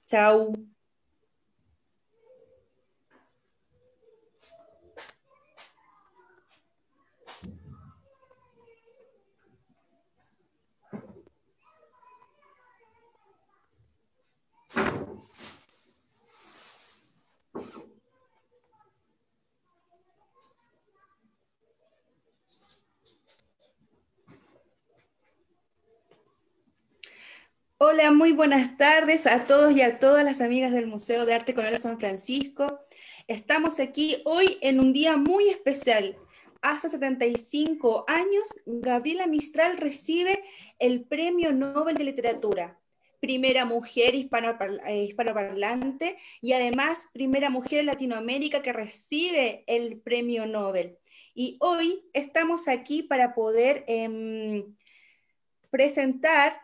Chau. Hola, muy buenas tardes a todos y a todas las amigas del Museo de Arte Colonial San Francisco. Estamos aquí hoy en un día muy especial. Hace 75 años, Gabriela Mistral recibe el Premio Nobel de Literatura. Primera mujer hispanoparlante y además primera mujer en Latinoamérica que recibe el Premio Nobel. Y hoy estamos aquí para poder presentar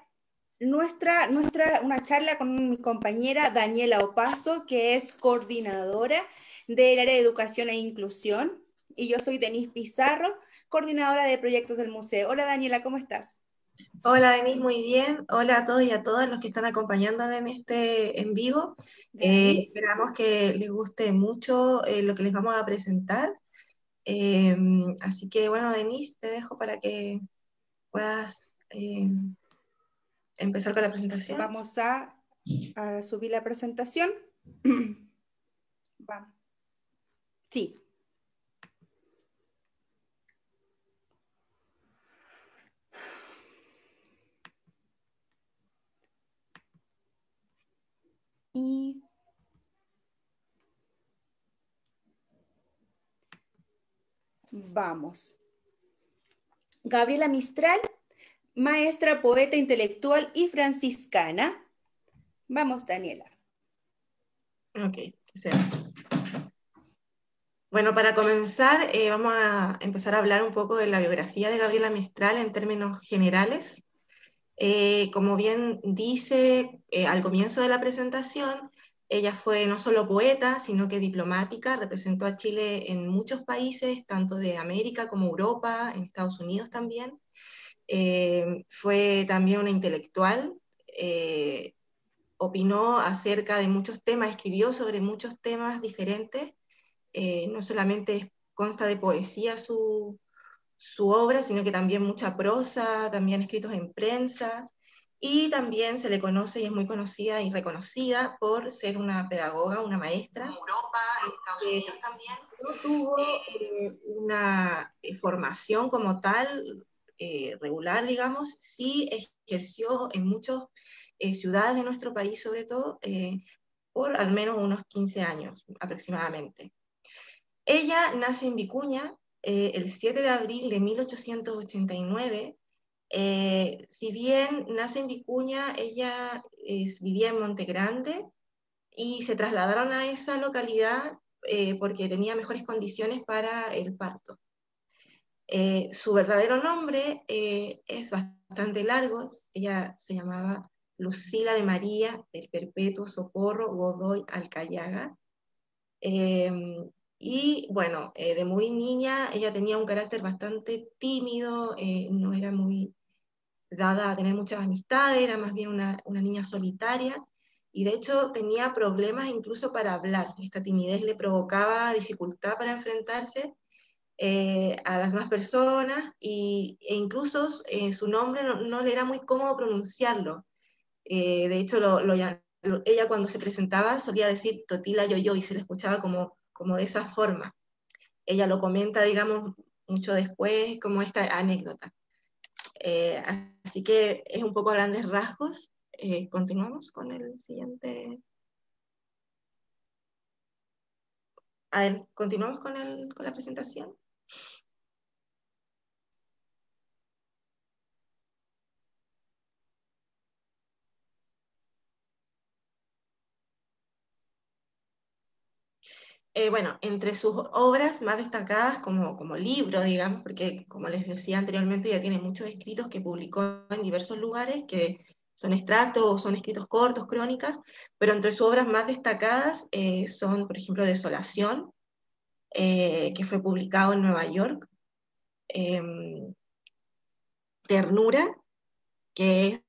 una charla con mi compañera Daniela Opaso, que es coordinadora del área de educación e inclusión, y yo soy Denise Pizarro, coordinadora de proyectos del museo. Hola Daniela, ¿cómo estás? Hola Denise, muy bien. Hola a todos y a todas los que están acompañándonos en este en vivo. Dani. Esperamos que les guste mucho lo que les vamos a presentar. Eh, Así que bueno, Denise, te dejo para que puedas empezar con la presentación. Vamos a subir la presentación. Vamos. Sí. Y vamos. Gabriela Mistral, maestra, poeta intelectual y franciscana. Vamos, Daniela. Ok, que sea. Bueno, para comenzar, vamos a empezar a hablar un poco de la biografía de Gabriela Mistral en términos generales. Como bien dice al comienzo de la presentación, ella fue no solo poeta, sino que diplomática, representó a Chile en muchos países, tanto de América como Europa, en Estados Unidos también. Fue también una intelectual, opinó acerca de muchos temas, escribió sobre muchos temas diferentes, no solamente consta de poesía su obra, sino que también mucha prosa, también escritos en prensa, y también se le conoce y es muy conocida y reconocida por ser una pedagoga, una maestra. En Europa, en Estados Unidos también. No tuvo una formación como tal, regular, digamos, sí ejerció en muchas ciudades de nuestro país, sobre todo, por al menos unos 15 años aproximadamente. Ella nace en Vicuña el 7 de abril de 1889. Si bien nace en Vicuña, ella vivía en Monte Grande y se trasladaron a esa localidad porque tenía mejores condiciones para el parto. Su verdadero nombre es bastante largo. Ella se llamaba Lucila de María del Perpetuo Socorro Godoy Alcayaga. Eh, y bueno, de muy niña ella tenía un carácter bastante tímido, no era muy dada a tener muchas amistades, era más bien una niña solitaria y de hecho tenía problemas incluso para hablar. Esta timidez le provocaba dificultad para enfrentarse a las demás personas e incluso su nombre no le era muy cómodo pronunciarlo. De hecho, ella cuando se presentaba solía decir Totila Yo y se le escuchaba como de esa forma. Ella lo comenta, digamos, mucho después, como esta anécdota. Eh, Así que es un poco a grandes rasgos. Continuamos con el siguiente. A ver, continuamos con la presentación. Bueno, entre sus obras más destacadas como libro, digamos, porque como les decía anteriormente, ya tiene muchos escritos que publicó en diversos lugares, que son extractos o son escritos cortos, crónicas, pero entre sus obras más destacadas son, por ejemplo, Desolación, que fue publicado en Nueva York, Ternura, que es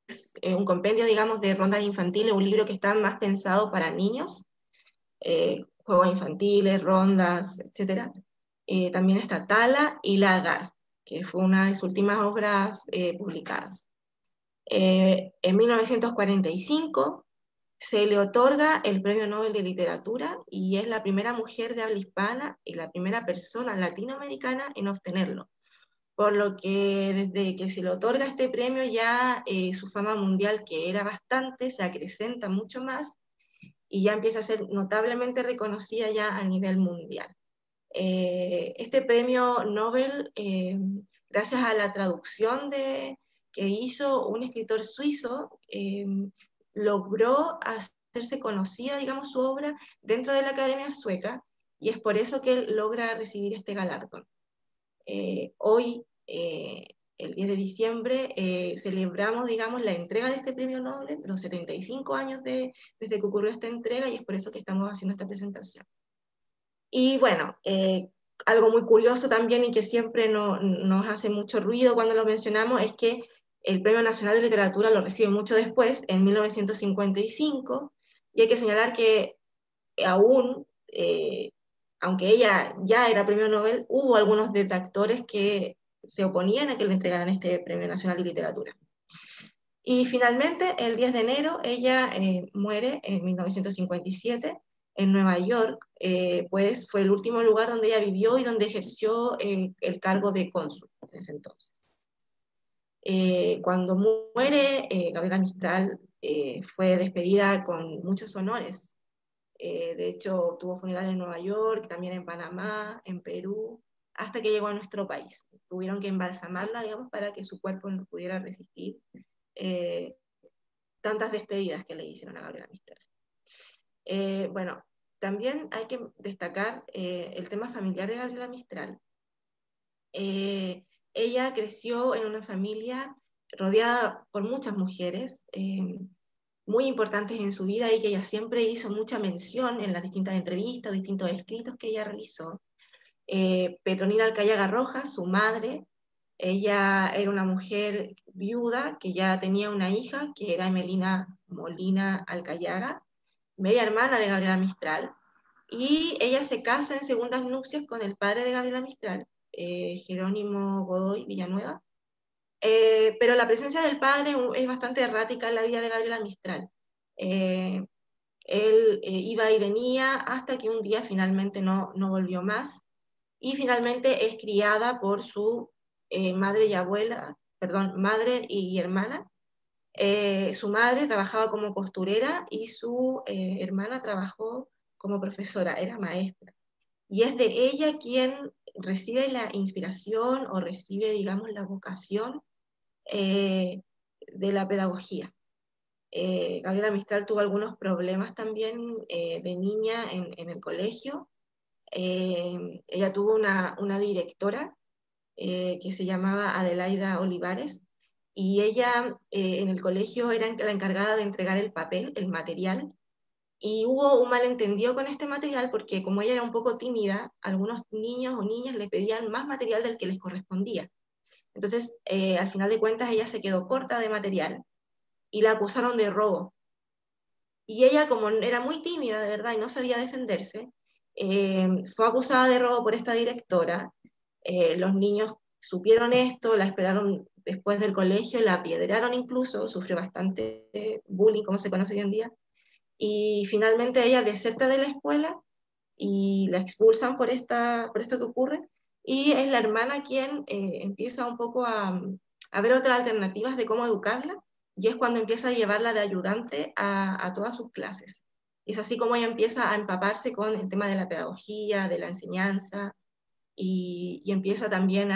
un compendio, digamos, de rondas infantiles, un libro que está más pensado para niños, juegos infantiles, rondas, etc. También está Tala y Lagar, que fue una de sus últimas obras publicadas. En 1945 se le otorga el Premio Nobel de Literatura y es la primera mujer de habla hispana y la primera persona latinoamericana en obtenerlo. Por lo que desde que se le otorga este premio ya su fama mundial, que era bastante, se acrecenta mucho más y ya empieza a ser notablemente reconocida ya a nivel mundial. Este premio Nobel, gracias a la traducción que hizo un escritor suizo, logró hacerse conocida, digamos, su obra dentro de la Academia Sueca, y es por eso que él logra recibir este galardón. Hoy, el 10 de diciembre, celebramos, digamos, la entrega de este premio Nobel, los 75 años desde que ocurrió esta entrega, y es por eso que estamos haciendo esta presentación. Y bueno, algo muy curioso también y que siempre nos hace mucho ruido cuando lo mencionamos es que el Premio Nacional de Literatura lo recibe mucho después, en 1955, y hay que señalar que aún, aunque ella ya era premio Nobel, hubo algunos detractores que se oponían a que le entregaran este Premio Nacional de Literatura. Y finalmente, el 10 de enero, ella muere en 1957 en Nueva York, pues fue el último lugar donde ella vivió y donde ejerció el cargo de cónsul en ese entonces. Cuando muere, Gabriela Mistral fue despedida con muchos honores. De hecho, tuvo funeral en Nueva York, también en Panamá, en Perú, hasta que llegó a nuestro país. Tuvieron que embalsamarla, digamos, para que su cuerpo no pudiera resistir tantas despedidas que le hicieron a Gabriela Mistral. Bueno, también hay que destacar el tema familiar de Gabriela Mistral. Ella creció en una familia rodeada por muchas mujeres muy importantes en su vida y que ella siempre hizo mucha mención en las distintas entrevistas, distintos escritos que ella realizó. Petronila Alcayaga Rojas, su madre, ella era una mujer viuda que ya tenía una hija, que era Emelina Molina Alcayaga, media hermana de Gabriela Mistral, y ella se casa en segundas nupcias con el padre de Gabriela Mistral, Jerónimo Godoy Villanueva, pero la presencia del padre es bastante errática en la vida de Gabriela Mistral. Él iba y venía hasta que un día finalmente no volvió más, y finalmente es criada por su madre y abuela, perdón, madre y hermana. Su madre trabajaba como costurera y su hermana trabajó como profesora, era maestra. Y es de ella quien recibe la inspiración o recibe, digamos, la vocación de la pedagogía. Gabriela Mistral tuvo algunos problemas también de niña en el colegio. Ella tuvo una directora que se llamaba Adelaida Olivares, y ella en el colegio era la encargada de entregar el papel, el material, y hubo un malentendido con este material porque como ella era un poco tímida, algunos niños o niñas le pedían más material del que les correspondía. Entonces, al final de cuentas, ella se quedó corta de material y la acusaron de robo. Y ella, como era muy tímida, de verdad, y no sabía defenderse, fue acusada de robo por esta directora. Los niños supieron esto, la esperaron después del colegio, la apiedraron incluso, sufrió bastante bullying, como se conoce hoy en día, y finalmente ella deserta de la escuela y la expulsan por esto que ocurre, y es la hermana quien empieza un poco a ver otras alternativas de cómo educarla, y es cuando empieza a llevarla de ayudante a todas sus clases. Y es así como ella empieza a empaparse con el tema de la pedagogía, de la enseñanza, y empieza también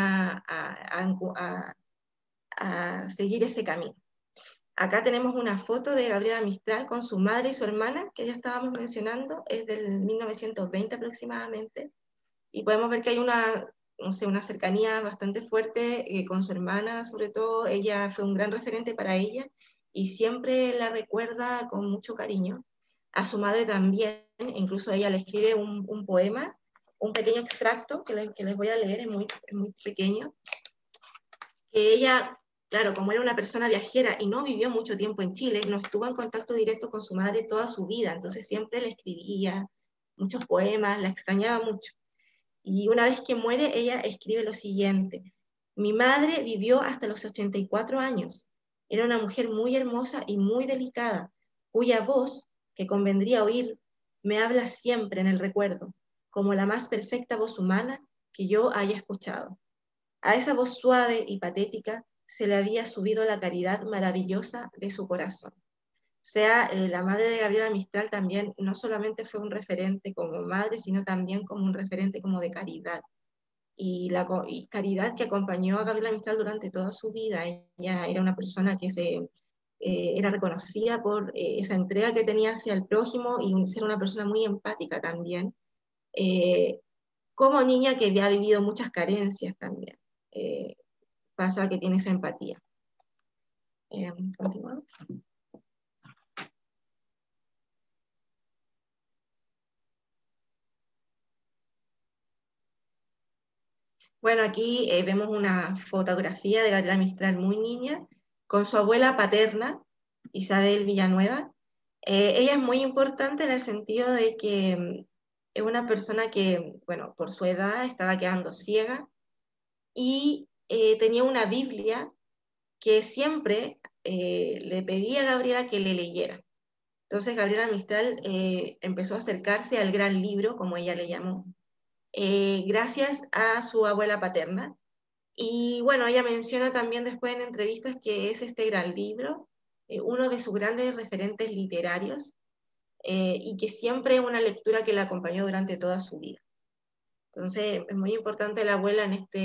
a seguir ese camino. Acá tenemos una foto de Gabriela Mistral con su madre y su hermana, que ya estábamos mencionando, es del 1920 aproximadamente, y podemos ver que hay no sé, una cercanía bastante fuerte con su hermana, sobre todo. Ella fue un gran referente para ella, y siempre la recuerda con mucho cariño. A su madre también, incluso ella le escribe un poema, un pequeño extracto que les voy a leer, es muy pequeño, que ella claro, como era una persona viajera y no vivió mucho tiempo en Chile, no estuvo en contacto directo con su madre toda su vida, entonces siempre le escribía muchos poemas, la extrañaba mucho. Y una vez que muere, ella escribe lo siguiente: mi madre vivió hasta los 84 años. Era una mujer muy hermosa y muy delicada, cuya voz, que convendría oír, me habla siempre en el recuerdo, como la más perfecta voz humana que yo haya escuchado. A esa voz suave y patética se le había subido la caridad maravillosa de su corazón. O sea, la madre de Gabriela Mistral también no solamente fue un referente como madre, sino también como un referente como de caridad. Y caridad que acompañó a Gabriela Mistral durante toda su vida. Ella era una persona que era reconocida por esa entrega que tenía hacia el prójimo y ser una persona muy empática también. Eh, como niña que había vivido muchas carencias también. Eh, Pasa que tiene esa empatía. Continuamos. Bueno, aquí vemos una fotografía de Gabriela Mistral muy niña, con su abuela paterna, Isabel Villanueva. Ella es muy importante en el sentido de que es una persona que, bueno, por su edad estaba quedando ciega y tenía una Biblia que siempre le pedía a Gabriela que le leyera. Entonces Gabriela Mistral empezó a acercarse al gran libro, como ella le llamó, gracias a su abuela paterna. Y bueno, ella menciona también después en entrevistas que es este gran libro, uno de sus grandes referentes literarios, y que siempre es una lectura que la acompañó durante toda su vida. Entonces es muy importante la abuela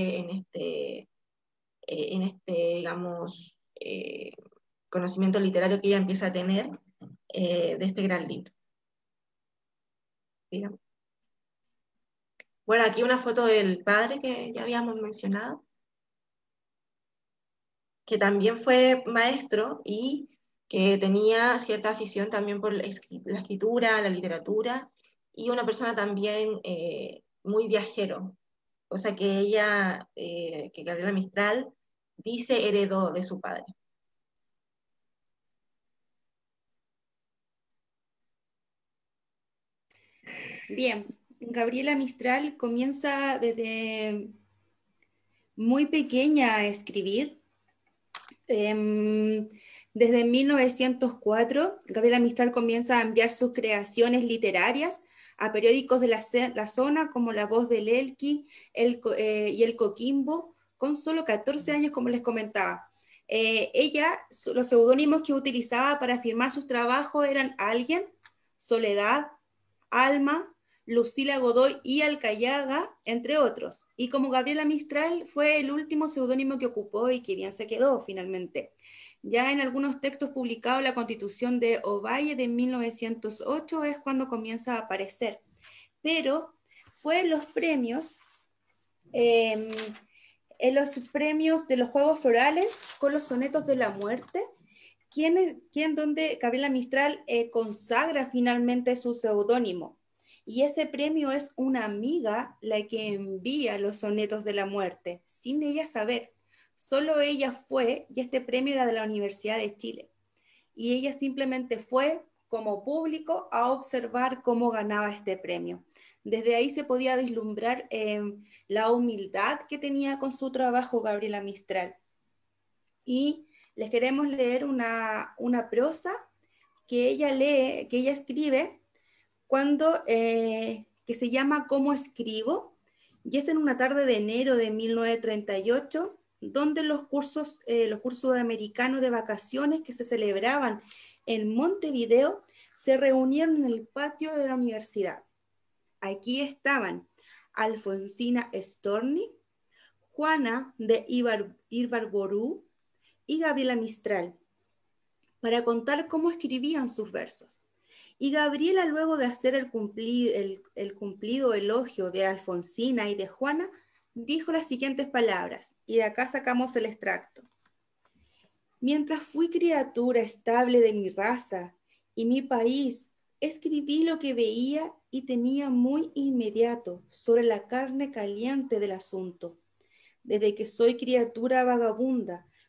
digamos, conocimiento literario que ella empieza a tener de este gran libro. Digamos. Bueno, aquí una foto del padre que ya habíamos mencionado, que también fue maestro y que tenía cierta afición también por la escritura, la literatura, y una persona también muy viajero, cosa que ella, que Gabriela Mistral, dice heredó de su padre. Bien, Gabriela Mistral comienza desde muy pequeña a escribir. Desde 1904, Gabriela Mistral comienza a enviar sus creaciones literarias a periódicos de la zona como La Voz del Elqui y El Coquimbo, con solo 14 años, como les comentaba. Los seudónimos que utilizaba para firmar sus trabajos eran Alguien, Soledad, Alma, Lucila Godoy y Alcayaga, entre otros. Y como Gabriela Mistral fue el último seudónimo que ocupó y que bien se quedó finalmente. Ya en algunos textos publicados, la Constitución de Ovalle de 1908 es cuando comienza a aparecer. Pero fue eh, en los premios de los Juegos Florales con los sonetos de la muerte, donde Gabriela Mistral consagra finalmente su seudónimo. Y ese premio es una amiga la que envía los sonetos de la muerte, sin ella saber. Solo ella fue, y este premio era de la Universidad de Chile. Y ella simplemente fue como público a observar cómo ganaba este premio. Desde ahí se podía vislumbrar la humildad que tenía con su trabajo Gabriela Mistral. Y les queremos leer una prosa que ella escribe que se llama ¿Cómo escribo? Y es en una tarde de enero de 1938, donde los cursos americanos de vacaciones que se celebraban en Montevideo se reunieron en el patio de la universidad. Aquí estaban Alfonsina Storni, Juana de Ibarború y Gabriela Mistral, para contar cómo escribían sus versos. Y Gabriela, luego de hacer el cumplido elogio de Alfonsina y de Juana, dijo las siguientes palabras, y de acá sacamos el extracto. Mientras fui criatura estable de mi raza y mi país, escribí lo que veía y tenía muy inmediato sobre la carne caliente del asunto. Desde que soy criatura vagabunda,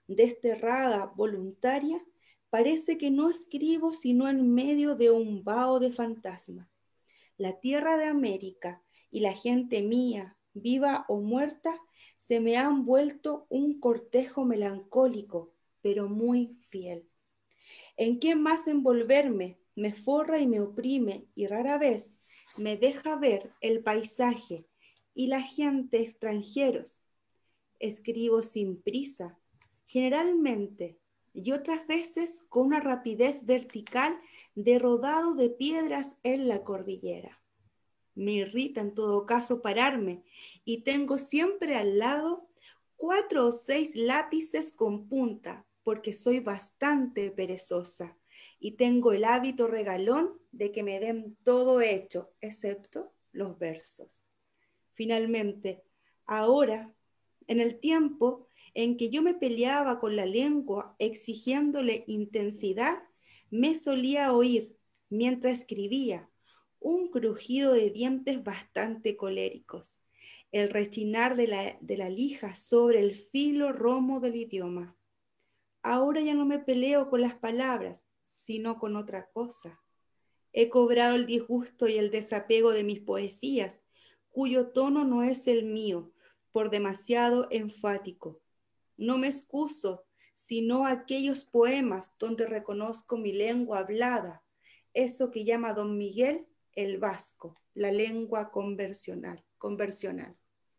desterrada, voluntaria, parece que no escribo sino en medio de un vaho de fantasma. La tierra de América y la gente mía, viva o muerta, se me han vuelto un cortejo melancólico, pero muy fiel. ¿En qué más envolverme? Me forra y me oprime, y rara vez me deja ver el paisaje y la gente extranjeros. Escribo sin prisa, generalmente, y otras veces con una rapidez vertical de rodado de piedras en la cordillera. Me irrita en todo caso pararme, y tengo siempre al lado 4 o 6 lápices con punta, porque soy bastante perezosa y tengo el hábito regalón de que me den todo hecho, excepto los versos. Finalmente, ahora, en el tiempo en que yo me peleaba con la lengua exigiéndole intensidad, me solía oír, mientras escribía, un crujido de dientes bastante coléricos, el rechinar de la lija sobre el filo romo del idioma. Ahora ya no me peleo con las palabras, sino con otra cosa. He cobrado el disgusto y el desapego de mis poesías, cuyo tono no es el mío, por demasiado enfático. No me excuso, sino aquellos poemas donde reconozco mi lengua hablada, eso que llama don Miguel el vasco, la lengua conversional.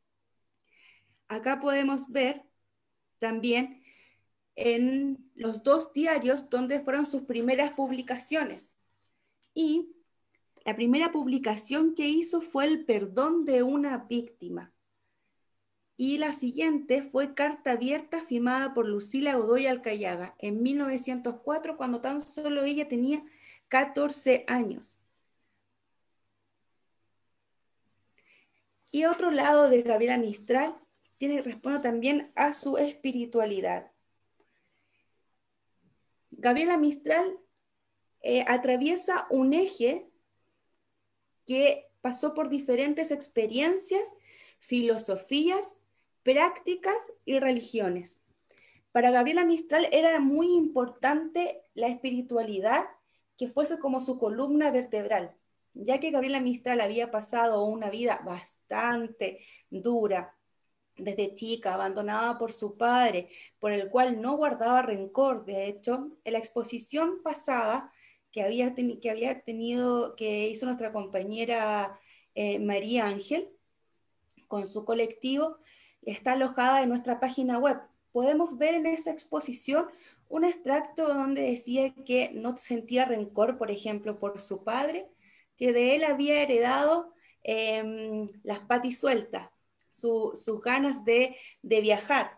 Acá podemos ver también en los 2 diarios donde fueron sus primeras publicaciones. Y la primera publicación que hizo fue El perdón de una víctima. Y la siguiente fue Carta abierta firmada por Lucila Godoy Alcayaga en 1904, cuando tan solo ella tenía 14 años. Y otro lado de Gabriela Mistral responde también a su espiritualidad. Gabriela Mistral atraviesa un eje que pasó por diferentes experiencias, filosofías, prácticas y religiones. Para Gabriela Mistral era muy importante la espiritualidad que fuese como su columna vertebral, ya que Gabriela Mistral había pasado una vida bastante dura, desde chica, abandonada por su padre, por el cual no guardaba rencor. De hecho, en la exposición pasada que hizo nuestra compañera María Ángel con su colectivo, está alojada en nuestra página web. Podemos ver en esa exposición un extracto donde decía que no sentía rencor, por ejemplo, por su padre, que de él había heredado las patis sueltas, sus ganas de viajar.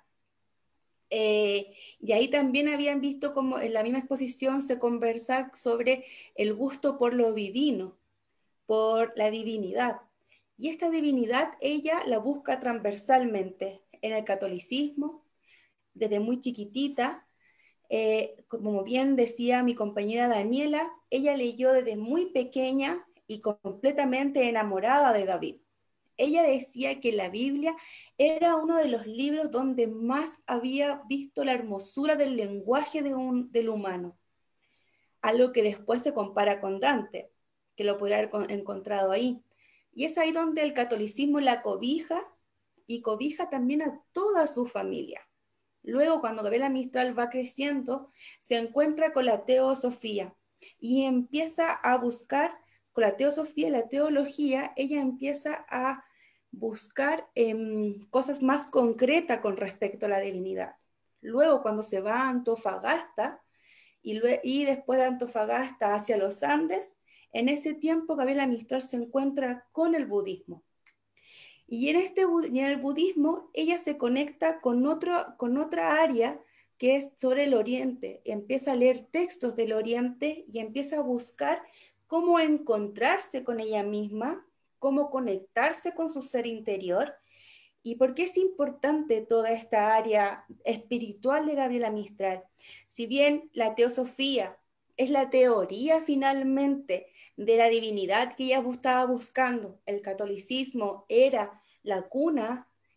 Y ahí también habían visto como en la misma exposición se conversa sobre el gusto por lo divino, por la divinidad. Y esta divinidad ella la busca transversalmente en el catolicismo, desde muy chiquitita. Como bien decía mi compañera Daniela, ella leyó desde muy pequeña y completamente enamorada de David. Ella decía que la Biblia era uno de los libros donde más había visto la hermosura del lenguaje del humano, algo que después se compara con Dante, que lo podría haber encontrado ahí. Y es ahí donde el catolicismo la cobija y cobija también a toda su familia. Luego, cuando Gabriela Mistral va creciendo, se encuentra con la teosofía y empieza a buscar, con la teosofía y la teología, ella empieza a buscar cosas más concretas con respecto a la divinidad. Luego, cuando se va a Antofagasta, y después de Antofagasta hacia los Andes, en ese tiempo Gabriela Mistral se encuentra con el budismo. Y en el budismo ella se conecta con otra área que es sobre el Oriente. Empieza a leer textos del Oriente y empieza a buscar cómo encontrarse con ella misma, cómo conectarse con su ser interior. ¿Y por qué es importante toda esta área espiritual de Gabriela Mistral? Si bien la teosofía es la teoría finalmente de la divinidad que ella estaba buscando, el catolicismo era la cuna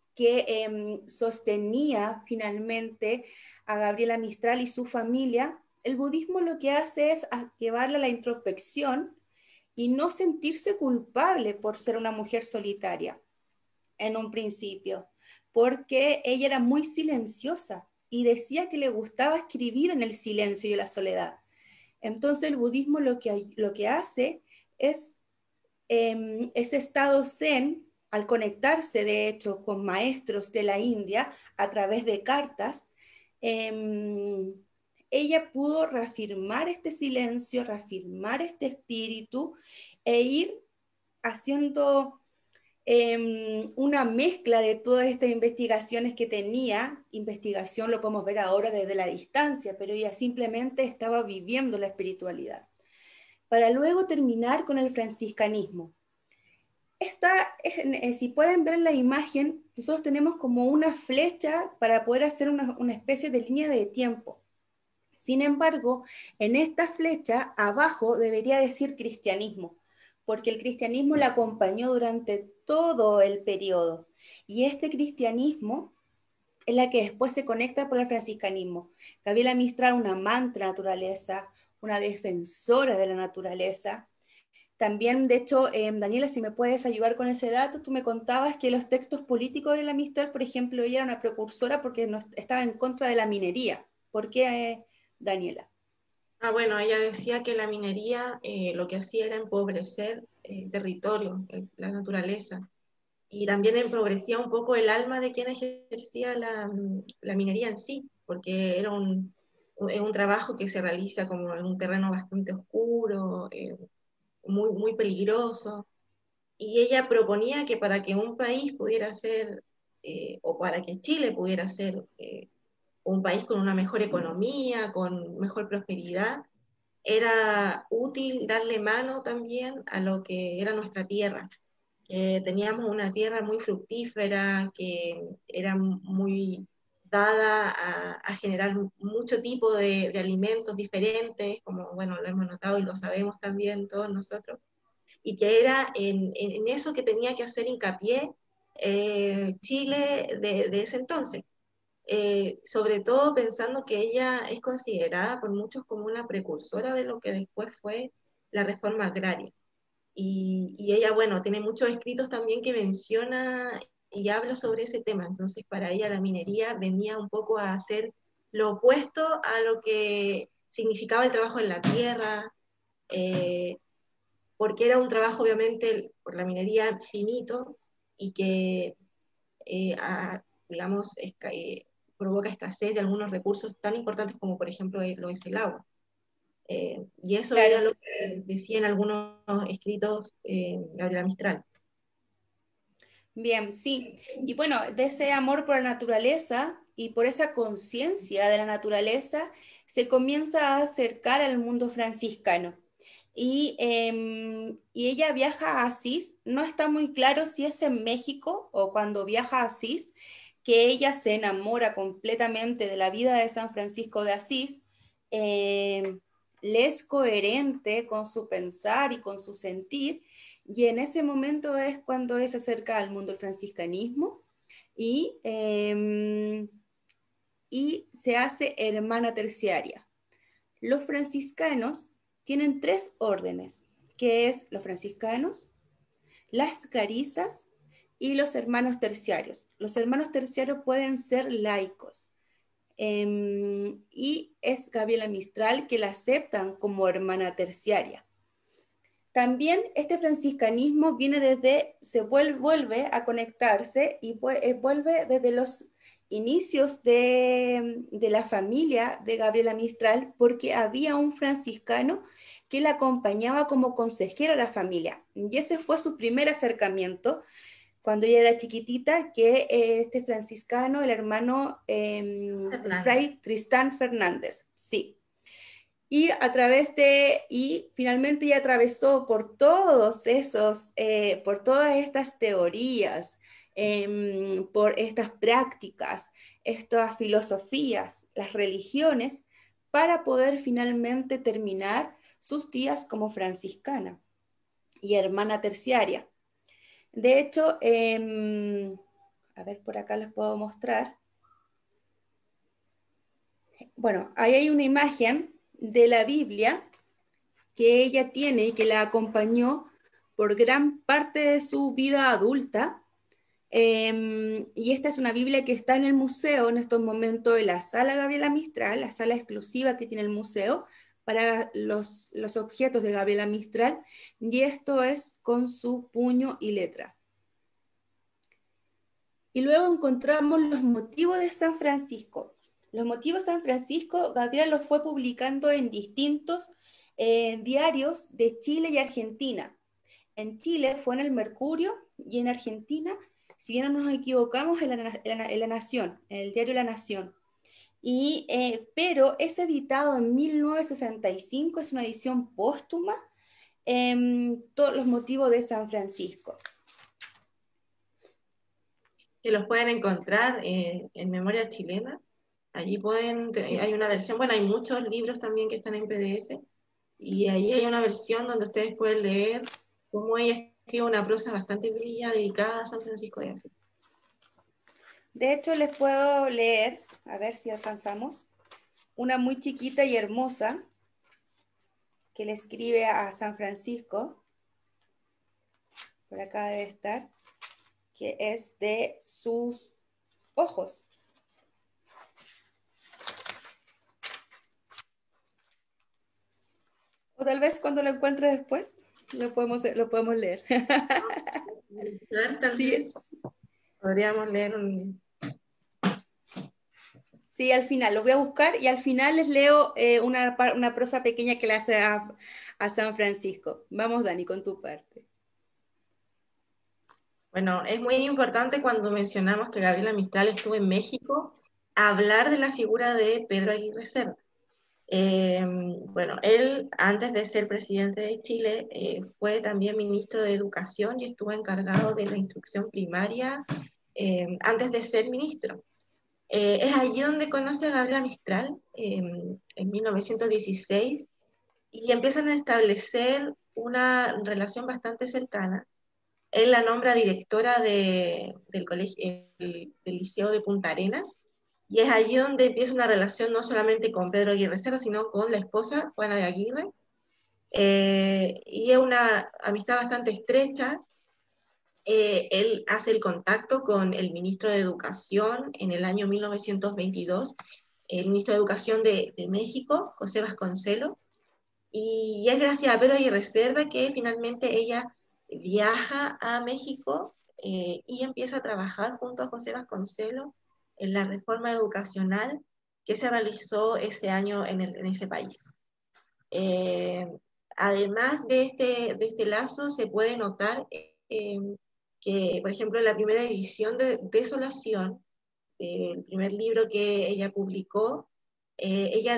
que sostenía finalmente a Gabriela Mistral y su familia, el budismo lo que hace es llevarla a la introspección y no sentirse culpable por ser una mujer solitaria en un principio, porque ella era muy silenciosa y decía que le gustaba escribir en el silencio y la soledad. Entonces el budismo lo que hace es ese estado zen, al conectarse de hecho con maestros de la India a través de cartas, eh, ella pudo reafirmar este silencio, reafirmar este espíritu e ir haciendo una mezcla de todas estas investigaciones que tenía. Investigación lo podemos ver ahora desde la distancia, pero ella simplemente estaba viviendo la espiritualidad. Para luego terminar con el franciscanismo. Si pueden ver la imagen, nosotros tenemos como una flecha para poder hacer una especie de línea de tiempo. Sin embargo, en esta flecha abajo debería decir cristianismo, porque el cristianismo la acompañó durante todo el periodo. Y este cristianismo es la que después se conecta por el franciscanismo. Gabriela Mistral, una amante de la naturaleza, una defensora de la naturaleza. También, de hecho, Daniela, si me puedes ayudar con ese dato, tú me contabas que los textos políticos de la Mistral, por ejemplo, ella era una precursora porque no, estaba en contra de la minería. ¿Por qué, Daniela? Bueno, ella decía que la minería lo que hacía era empobrecer el territorio, la naturaleza, y también empobrecía un poco el alma de quien ejercía la minería en sí, porque era un trabajo que se realiza como en un terreno bastante oscuro, muy peligroso, y ella proponía que para que un país pudiera ser, o para que Chile pudiera ser un país con una mejor economía, con mejor prosperidad, era útil darle mano también a lo que era nuestra tierra, que teníamos una tierra muy fructífera, que era muy dada a generar mucho tipo de alimentos diferentes, como bueno, lo hemos notado y lo sabemos también todos nosotros, y que era en eso que tenía que hacer hincapié Chile de ese entonces. Sobre todo pensando que ella es considerada por muchos como una precursora de lo que después fue la reforma agraria. Y ella, bueno, tiene muchos escritos también que menciona y habla sobre ese tema. Entonces, para ella la minería venía un poco a hacer lo opuesto a lo que significaba el trabajo en la tierra, eh, porque era un trabajo, obviamente, por la minería finito y que, digamos, provoca escasez de algunos recursos tan importantes como, por ejemplo, lo es el agua. Y eso era Claro, lo que decía en algunos escritos Gabriela Mistral. bien, sí. Y bueno, de ese amor por la naturaleza y por esa conciencia de la naturaleza, se comienza a acercar al mundo franciscano. Y ella viaja a Asís, no está muy claro si es en México o cuando viaja a Asís, que ella se enamora completamente de la vida de San Francisco de Asís, em, le es coherente con su pensar y con su sentir, y en ese momento es cuando se acerca al mundo del franciscanismo y, y se hace hermana terciaria. Los franciscanos tienen tres órdenes, que es los franciscanos, las clarisas y los hermanos terciarios. Los hermanos terciarios pueden ser laicos. Y es Gabriela Mistral que la aceptan como hermana terciaria. También este franciscanismo viene desde, vuelve a conectarse y vuelve desde los inicios de la familia de Gabriela Mistral, porque había un franciscano que la acompañaba como consejero a la familia. Y ese fue su primer acercamiento cuando ella era chiquitita, que este franciscano, el hermano, el Fernández. fray Tristán Fernández, sí. Y finalmente ella atravesó por todos esos, por todas estas teorías, por estas prácticas, estas filosofías, las religiones, para poder finalmente terminar sus días como franciscana y hermana terciaria. De hecho, A ver, por acá les puedo mostrar. Bueno, ahí hay una imagen de la Biblia que ella tiene y que la acompañó por gran parte de su vida adulta. Y esta es una Biblia que está en el museo en estos momentos, en la sala Gabriela Mistral, la sala exclusiva que tiene el museo para los objetos de Gabriela Mistral, y esto es con su puño y letra. Y luego encontramos los motivos de San Francisco. Los motivos de San Francisco, Gabriela los fue publicando en distintos diarios de Chile y Argentina. En Chile fue en el Mercurio y en Argentina, si bien no nos equivocamos, en la Nación, en el diario La Nación. Pero es editado en 1965, es una edición póstuma, todos los motivos de San Francisco. Que los pueden encontrar en Memoria Chilena. Allí Sí. hay una versión, bueno, hay muchos libros también que están en PDF, y ahí hay una versión donde ustedes pueden leer cómo ella escribe una prosa bastante bella dedicada a San Francisco de Asís. De hecho, les puedo leer, a ver si alcanzamos, una muy chiquita y hermosa que le escribe a San Francisco, por acá debe estar, que es de sus ojos. O tal vez cuando lo encuentre después, lo podemos leer. Tal Sí, vez podríamos leer un... sí, al final, lo voy a buscar y al final les leo una prosa pequeña que le hace a San Francisco. Vamos, Dani, con tu parte. Bueno, es muy importante cuando mencionamos que Gabriela Mistral estuvo en México, hablar de la figura de Pedro Aguirre Cerda. Bueno, él antes de ser presidente de Chile fue también ministro de Educación y estuvo encargado de la instrucción primaria antes de ser ministro. Es allí donde conoce a Gabriela Mistral en 1916 y empiezan a establecer una relación bastante cercana. Él la nombra directora del colegio, del Liceo de Punta Arenas, y es allí donde empieza una relación no solamente con Pedro Aguirre Cerda, sino con la esposa, Juana de Aguirre, y es una amistad bastante estrecha. Él hace el contacto con el ministro de Educación en el año 1922, el ministro de Educación de México, José Vasconcelos, y es gracias a Pedro Aguirre Cerda que finalmente ella viaja a México y empieza a trabajar junto a José Vasconcelos en la reforma educacional que se realizó ese año en ese país. Eh, Además de este lazo, se puede notar que, por ejemplo, en la primera edición de Desolación, el primer libro que ella publicó, ella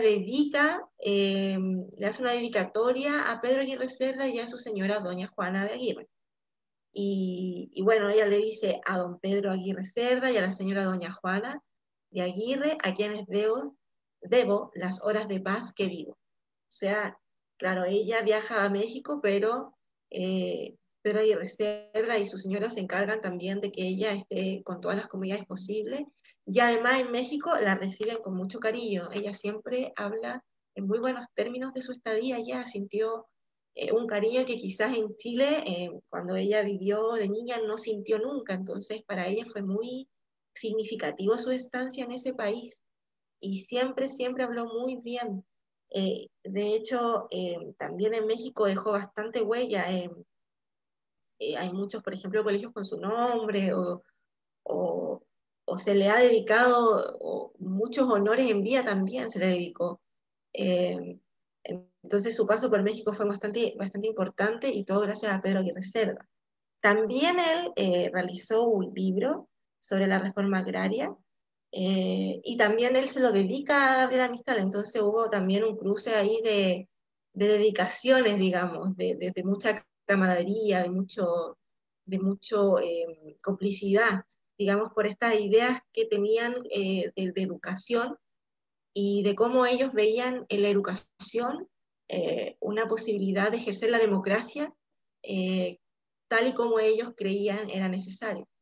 le hace una dedicatoria a Pedro Aguirre Cerda y a su señora doña Juana de Aguirre. Y bueno, ella le dice a don Pedro Aguirre Cerda y a la señora doña Juana de Aguirre, a quienes debo las horas de paz que vivo. O sea, claro, ella viaja a México, pero Pedro Aguirre Cerda y su señora se encargan también de que ella esté con todas las comodidades posibles. Y además en México la reciben con mucho cariño. Ella siempre habla en muy buenos términos de su estadía. Ella sintió un cariño que quizás en Chile, cuando ella vivió de niña, no sintió nunca. Entonces para ella fue muy significativo su estancia en ese país. Y siempre, siempre habló muy bien. De hecho, también en México dejó bastante huella. Hay muchos, por ejemplo, colegios con su nombre, o, o se le ha dedicado, o muchos honores en vida también se le dedicó. Eh, entonces su paso por México fue bastante, bastante importante y todo gracias a Pedro Aguirre Cerda. También él realizó un libro sobre la reforma agraria y también él se lo dedica a Gabriela Mistral, entonces hubo también un cruce ahí de dedicaciones, digamos, de mucha camaradería, de mucho complicidad, digamos, por estas ideas que tenían de educación y de cómo ellos veían en la educación una posibilidad de ejercer la democracia tal y como ellos creían era necesario.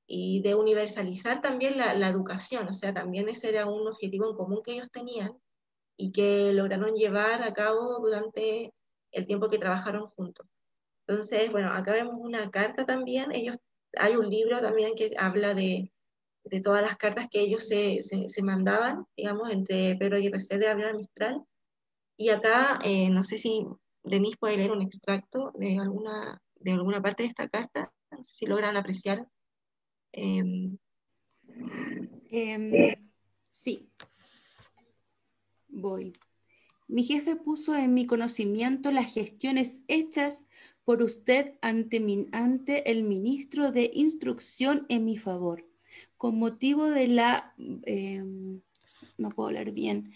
y de universalizar también la educación, o sea, también ese era un objetivo en común que ellos tenían y que lograron llevar a cabo durante el tiempo que trabajaron juntos. Entonces, bueno, acá vemos una carta también, hay un libro también que habla de todas las cartas que ellos se mandaban, digamos, entre Pedro Aguirre Cerda y Gabriela Mistral, y acá, no sé si Denise puede leer un extracto de alguna parte de esta carta, no sé si logran apreciar. Eh, Em, sí, voy. Mi jefe puso en mi conocimiento las gestiones hechas por usted ante el ministro de Instrucción en mi favor, con motivo de no puedo hablar bien,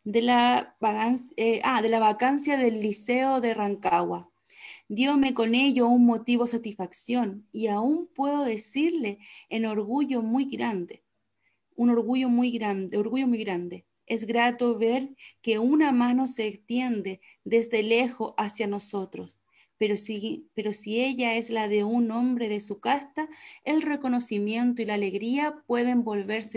de la vacancia del Liceo de Rancagua. Dióme con ello un motivo de satisfacción y aún puedo decirle en orgullo muy grande un orgullo muy grande. Es grato ver que una mano se extiende desde lejos hacia nosotros, pero si ella es la de un hombre de su casta, el reconocimiento y la alegría pueden volverse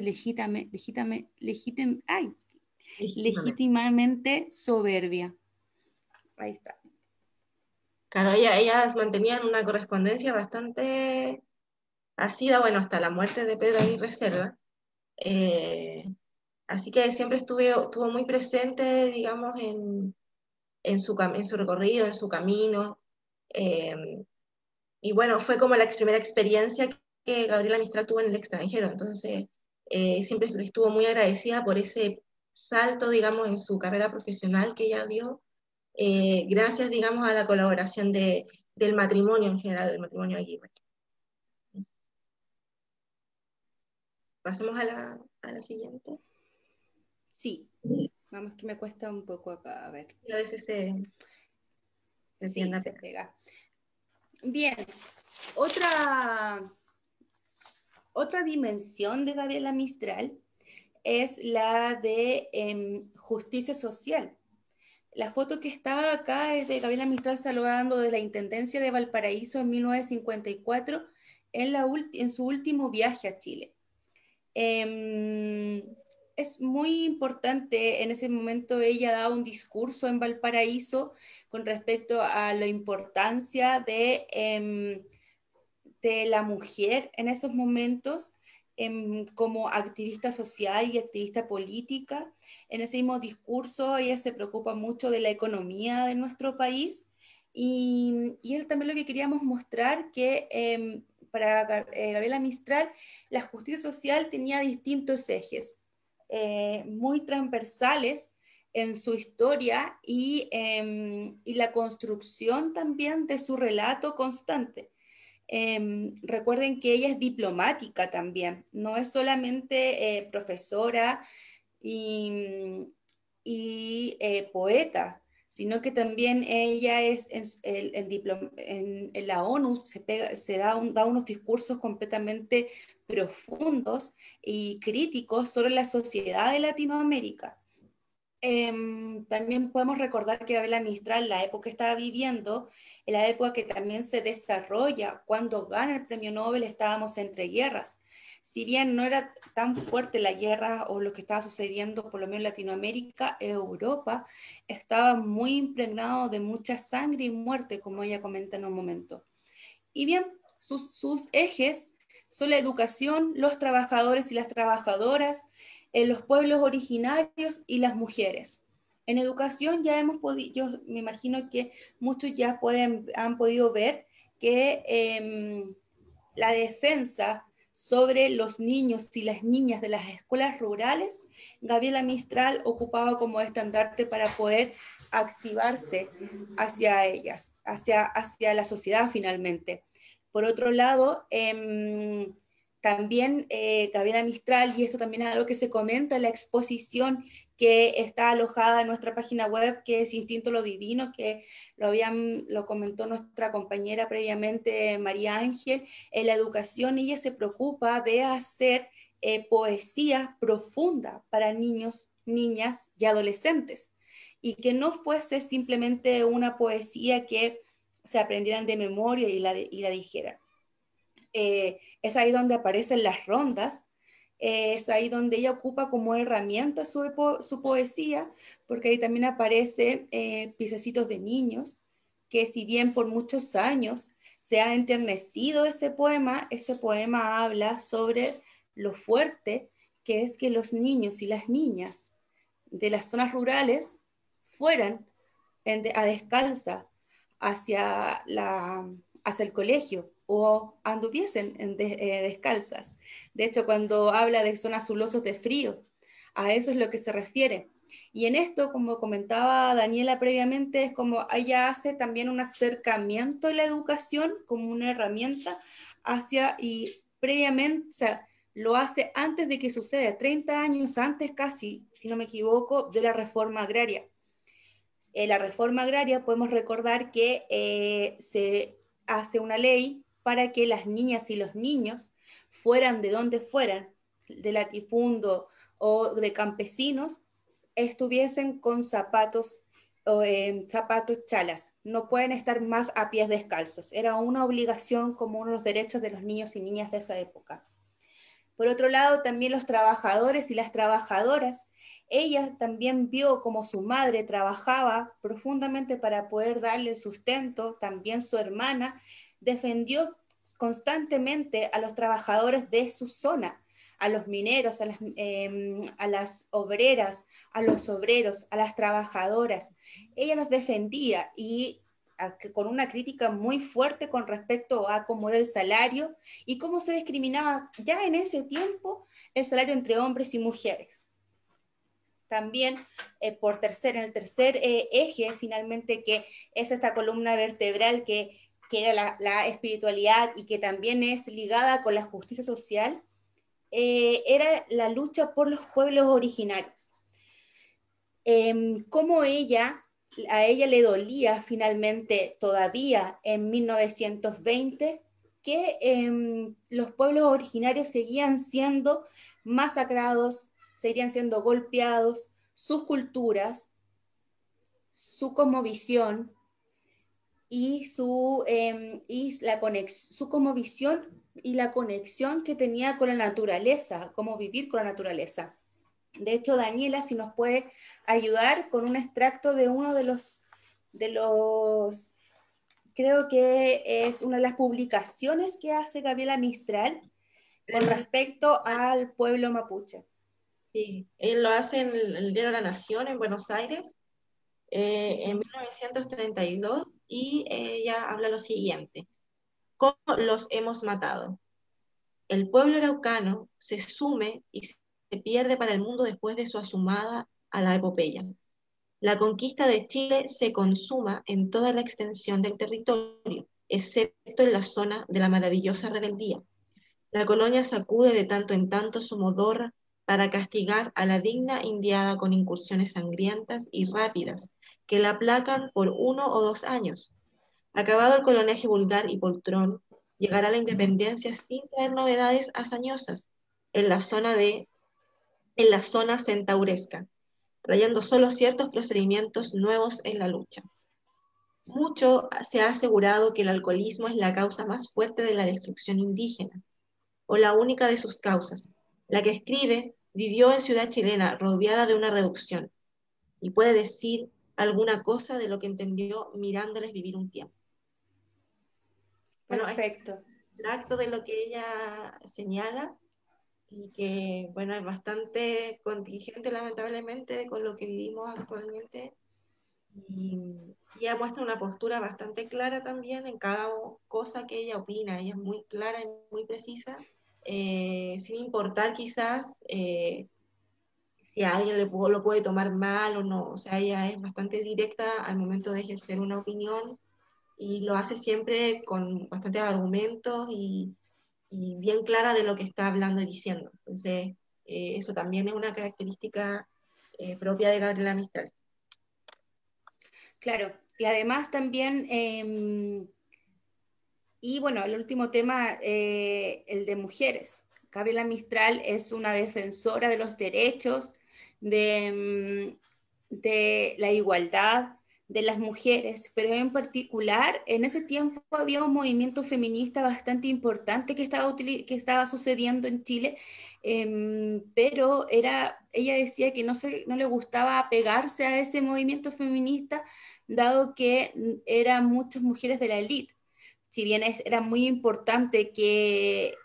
legítimamente. legítimamente soberbia. Ahí está. Claro, ellas mantenían una correspondencia bastante asida, bueno, hasta la muerte de Pedro Aguirre Cerda. Eh, Así que siempre estuvo muy presente, digamos, en su recorrido, en su camino. Eh, y bueno, fue como la primera experiencia que Gabriela Mistral tuvo en el extranjero. Entonces, siempre le estuvo muy agradecida por ese salto, digamos, en su carrera profesional que ella dio, gracias, digamos, a la colaboración del matrimonio en general, del matrimonio Aguirre. Pasemos a la siguiente. Sí, vamos que me cuesta un poco acá, a ver. Y a veces se tiende Sí, a se pegar. pega. Bien, otra, otra dimensión de Gabriela Mistral es la de justicia social. La foto que está acá es de Gabriela Mistral saludando desde la Intendencia de Valparaíso en 1954 en su último viaje a Chile. Eh, es muy importante, en ese momento ella da un discurso en Valparaíso con respecto a la importancia de la mujer en esos momentos como activista social y activista política. En ese mismo discurso ella se preocupa mucho de la economía de nuestro país y él también lo que queríamos mostrar que para Gabriela Mistral la justicia social tenía distintos ejes muy transversales en su historia y la construcción también de su relato constante. Recuerden que ella es diplomática también, no es solamente profesora y, poeta, sino que también ella es en la ONU da unos discursos completamente profundos y críticos sobre la sociedad de Latinoamérica. También podemos recordar que Gabriela Mistral, la época que estaba viviendo, en la época que también se desarrolla, cuando gana el premio Nobel, estábamos entre guerras. Si bien no era tan fuerte la guerra o lo que estaba sucediendo, por lo menos en Latinoamérica, Europa estaba muy impregnado de mucha sangre y muerte, como ella comenta en un momento. Y bien, sus ejes son la educación, los trabajadores y las trabajadoras, los pueblos originarios y las mujeres. En educación ya hemos podido, yo me imagino que muchos ya han podido ver que la defensa sobre los niños y las niñas de las escuelas rurales, Gabriela Mistral ocupaba como estandarte para poder activarse hacia ellas, hacia la sociedad finalmente. Por otro lado, también Gabriela Mistral, y esto también es algo que se comenta en la exposición que está alojada en nuestra página web, que es Instinto lo Divino, que lo comentó nuestra compañera previamente, María Ángel. En la educación ella se preocupa de hacer poesía profunda para niños, niñas y adolescentes, y que no fuese simplemente una poesía que se aprendieran de memoria y la dijeran. Es ahí donde aparecen las rondas, es ahí donde ella ocupa como herramienta su poesía, porque ahí también aparece Piececitos de Niños, que si bien por muchos años se ha enternecido ese poema habla sobre lo fuerte que es que los niños y las niñas de las zonas rurales fueran a descalza hacia, hacia el colegio o anduviesen descalzas. De hecho, cuando habla de zonas azulosos de frío, a eso es lo que se refiere. Y en esto, como comentaba Daniela previamente, es como ella hace también un acercamiento a la educación como una herramienta hacia, y previamente, o sea, lo hace antes de que suceda, 30 años antes casi, si no me equivoco, de la reforma agraria. La reforma agraria podemos recordar que se hace una ley para que las niñas y los niños fueran de donde fueran, de latifundo o de campesinos, estuviesen con zapatos zapatos chalas, no pueden estar más a pies descalzos. Era una obligación como uno de los derechos de los niños y niñas de esa época. Por otro lado, también los trabajadores y las trabajadoras, ella también vio como su madre trabajaba profundamente para poder darle el sustento, también su hermana defendió constantemente a los trabajadores de su zona, a los mineros, a las obreras, a los obreros, a las trabajadoras. Ella los defendía y con una crítica muy fuerte con respecto a cómo era el salario y cómo se discriminaba ya en ese tiempo el salario entre hombres y mujeres. También en el tercer eje, finalmente, que es esta columna vertebral que era la espiritualidad y que también es ligada con la justicia social, era la lucha por los pueblos originarios. Cómo a ella le dolía finalmente todavía en 1920 que los pueblos originarios seguían siendo masacrados, seguían siendo golpeados, sus culturas, su cosmovisión y su cosmovisión y la conexión que tenía con la naturaleza, cómo vivir con la naturaleza. De hecho, Daniela, si nos puede ayudar con un extracto de uno de los, creo que es una de las publicaciones que hace Gabriela Mistral con respecto al pueblo mapuche. Sí, él lo hace en el Diario de la Nación en Buenos Aires en 1932 y ella habla lo siguiente: ¿cómo los hemos matado? El pueblo araucano se sume y se pierde para el mundo después de su asumada a la epopeya. La conquista de Chile se consuma en toda la extensión del territorio, excepto en la zona de la maravillosa rebeldía. La colonia sacude de tanto en tanto su modorra para castigar a la digna indiada con incursiones sangrientas y rápidas que la aplacan por 1 o 2 años. Acabado el coloniaje vulgar y poltrón, llegará la independencia sin traer novedades hazañosas en la zona centauresca, trayendo solo ciertos procedimientos nuevos en la lucha. Mucho se ha asegurado que el alcoholismo es la causa más fuerte de la destrucción indígena, o la única de sus causas. La que escribe vivió en ciudad chilena rodeada de una reducción y puede decir alguna cosa de lo que entendió mirándoles vivir un tiempo. Bueno, este Perfecto. es acto de lo que ella señala y que, bueno, es bastante contingente lamentablemente con lo que vivimos actualmente y ella muestra una postura bastante clara también en cada cosa que ella opina. Ella es muy clara y muy precisa, sin importar quizás si a alguien lo puede tomar mal o no. O sea, ella es bastante directa al momento de ejercer una opinión y lo hace siempre con bastantes argumentos y bien clara de lo que está hablando y diciendo. Entonces, eso también es una característica propia de Gabriela Mistral. Claro, y además también, y bueno, el último tema, el de mujeres. Gabriela Mistral es una defensora de los derechos, de la igualdad, de las mujeres, pero en particular en ese tiempo había un movimiento feminista bastante importante que estaba sucediendo en Chile, pero ella decía que no le gustaba apegarse a ese movimiento feminista, dado que eran muchas mujeres de la élite. Si bien era muy importante que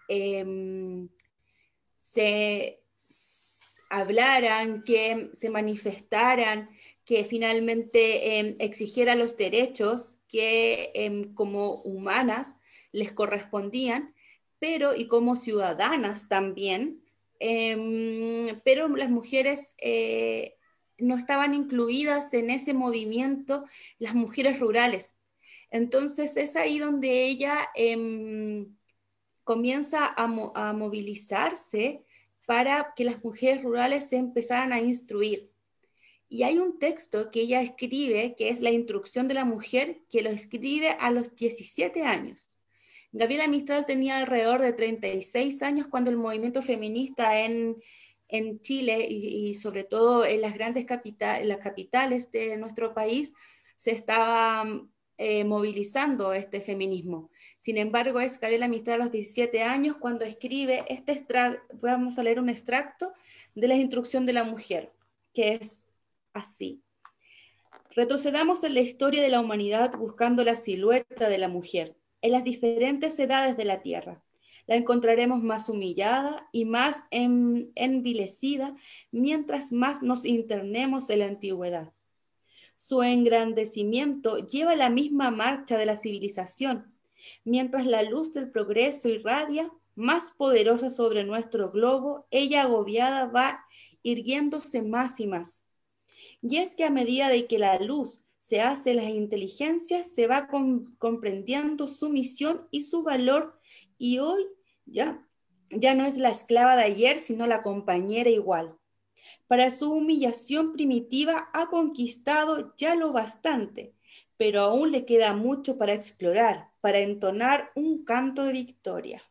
se hablaran, que se manifestaran, que finalmente exigieran los derechos que como humanas les correspondían, pero y como ciudadanas también, pero las mujeres no estaban incluidas en ese movimiento, las mujeres rurales. Entonces es ahí donde ella comienza a movilizarse para que las mujeres rurales se empezaran a instruir. Y hay un texto que ella escribe, que es La Instrucción de la Mujer, que lo escribe a los 17 años. Gabriela Mistral tenía alrededor de 36 años cuando el movimiento feminista en Chile y sobre todo en las grandes las capitales de nuestro país se estaba movilizando este feminismo. Sin embargo, es Gabriela Mistral a los 17 años cuando escribe vamos a leer un extracto de la Instrucción de la Mujer, que es así. Retrocedamos en la historia de la humanidad buscando la silueta de la mujer en las diferentes edades de la tierra. La encontraremos más humillada y más envilecida mientras más nos internemos en la antigüedad. Su engrandecimiento lleva la misma marcha de la civilización, mientras la luz del progreso irradia más poderosa sobre nuestro globo, ella agobiada va irguiéndose más y más. Y es que a medida de que la luz se hace las inteligencias, se va comprendiendo su misión y su valor, y hoy ya no es la esclava de ayer, sino la compañera igual. Para su humillación primitiva ha conquistado ya lo bastante, pero aún le queda mucho para explorar, para entonar un canto de victoria.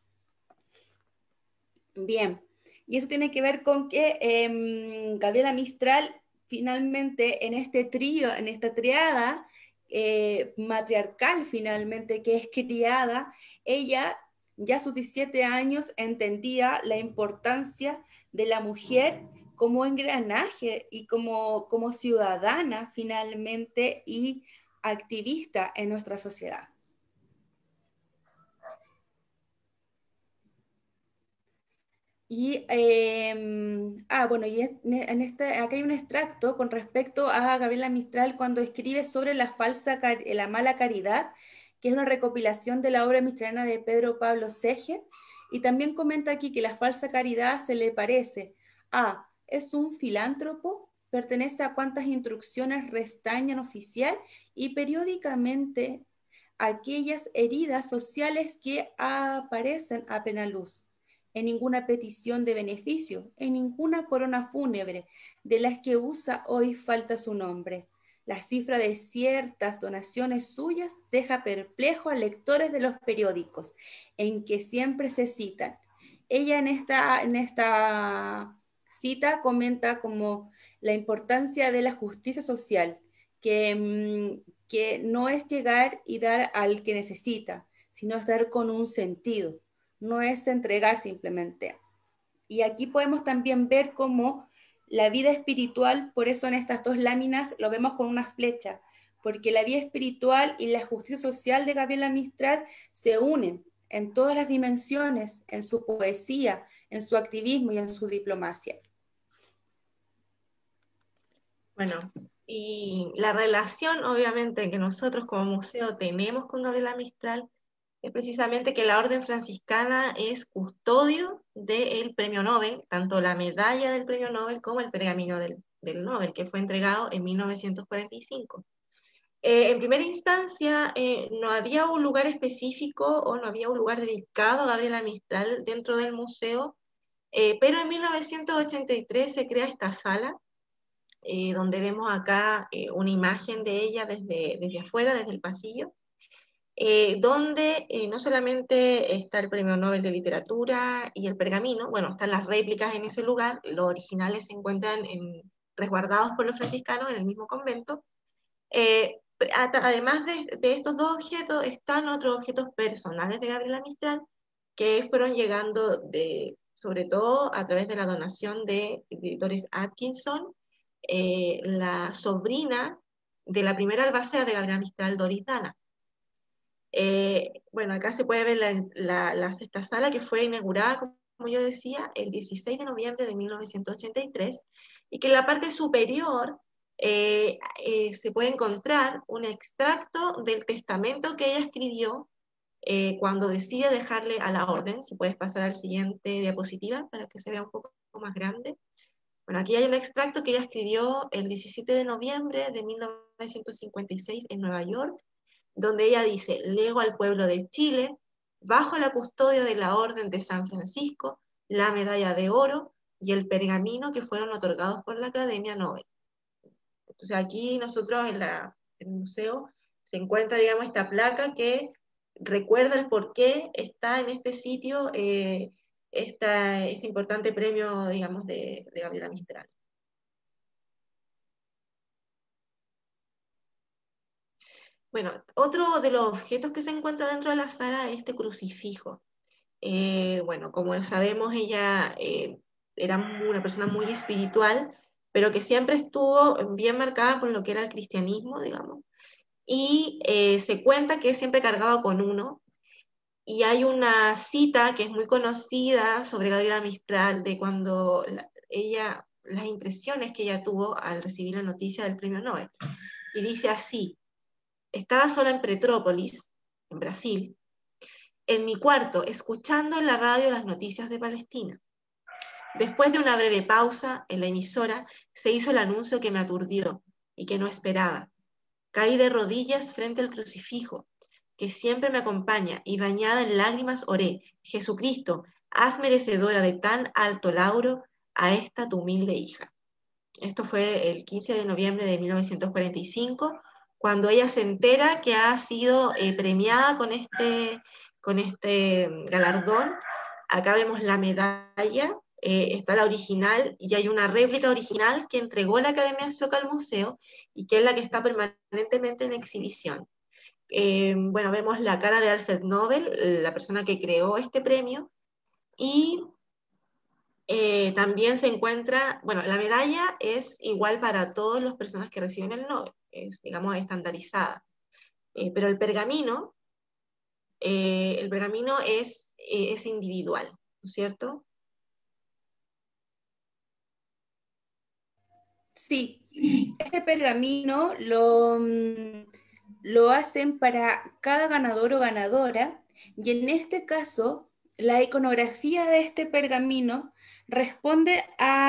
Bien, y eso tiene que ver con que Gabriela Mistral finalmente en este trío, en esta triada matriarcal finalmente que es criada, ella ya a sus 17 años entendía la importancia de la mujer como engranaje y como ciudadana finalmente y activista en nuestra sociedad. Y, bueno, y acá hay un extracto con respecto a Gabriela Mistral cuando escribe sobre la mala caridad, que es una recopilación de la obra mistraliana de Pedro Pablo Seger, y también comenta aquí que la falsa caridad se le parece a, es un filántropo, pertenece a cuantas instrucciones restañan oficial y periódicamente aquellas heridas sociales que aparecen a plena luz en ninguna petición de beneficio, en ninguna corona fúnebre de las que usa hoy falta su nombre. La cifra de ciertas donaciones suyas deja perplejo a lectores de los periódicos, en que siempre se citan. Ella en esta cita comenta como la importancia de la justicia social, que no es llegar y dar al que necesita, sino es dar con un sentido, no es entregar simplemente. Y aquí podemos también ver cómo la vida espiritual, por eso en estas dos láminas lo vemos con una flecha, porque la vida espiritual y la justicia social de Gabriela Mistral se unen en todas las dimensiones, en su poesía, en su activismo y en su diplomacia. Bueno, y la relación obviamente que nosotros como museo tenemos con Gabriela Mistral es precisamente que la Orden Franciscana es custodio del Premio Nobel, tanto la medalla del Premio Nobel como el pergamino del Nobel, que fue entregado en 1945. En primera instancia, no había un lugar específico o no había un lugar dedicado a Gabriela Mistral dentro del museo, pero en 1983 se crea esta sala, donde vemos acá una imagen de ella desde afuera, desde el pasillo, donde no solamente está el Premio Nobel de Literatura y el pergamino, bueno, están las réplicas en ese lugar, los originales se encuentran resguardados por los franciscanos en el mismo convento, Además de estos dos objetos, están otros objetos personales de Gabriela Mistral que fueron llegando sobre todo a través de la donación de Doris Atkinson, la sobrina de la primera albacea de Gabriela Mistral, Doris Dana. Bueno, acá se puede ver la sexta sala que fue inaugurada, como yo decía, el 16 de noviembre de 1983, y que en la parte superior se puede encontrar un extracto del testamento que ella escribió cuando decide dejarle a la orden. Si puedes pasar al siguiente diapositiva para que se vea un poco más grande. Bueno, aquí hay un extracto que ella escribió el 17 de noviembre de 1956 en Nueva York, donde ella dice: lego al pueblo de Chile, bajo la custodia de la Orden de San Francisco, la medalla de oro y el pergamino que fueron otorgados por la Academia Nobel. Entonces aquí nosotros en el museo se encuentra, digamos, esta placa que recuerda el por qué está en este sitio este importante premio, digamos, de Gabriela Mistral. Bueno, otro de los objetos que se encuentra dentro de la sala es este crucifijo. Bueno, como sabemos, ella era una persona muy espiritual, pero que siempre estuvo bien marcada con lo que era el cristianismo, digamos. Y se cuenta que siempre cargaba con uno. Y hay una cita que es muy conocida sobre Gabriela Mistral, de cuando las impresiones que ella tuvo al recibir la noticia del premio Nobel. Y dice así: estaba sola en Petrópolis, en Brasil, en mi cuarto, escuchando en la radio las noticias de Palestina. Después de una breve pausa en la emisora, se hizo el anuncio que me aturdió y que no esperaba. Caí de rodillas frente al crucifijo, que siempre me acompaña, y bañada en lágrimas oré: Jesucristo, haz merecedora de tan alto lauro a esta tu humilde hija. Esto fue el 15 de noviembre de 1945, cuando ella se entera que ha sido premiada con este galardón. Acá vemos la medalla, está la original y hay una réplica original que entregó la Academia Sueca al museo y que es la que está permanentemente en exhibición. Bueno, vemos la cara de Alfred Nobel, la persona que creó este premio, y también se encuentra, bueno, la medalla es igual para todas las personas que reciben el Nobel, es, digamos, estandarizada. Pero el pergamino es individual, ¿no es cierto? Sí, este pergamino lo hacen para cada ganador o ganadora, y en este caso la iconografía de este pergamino responde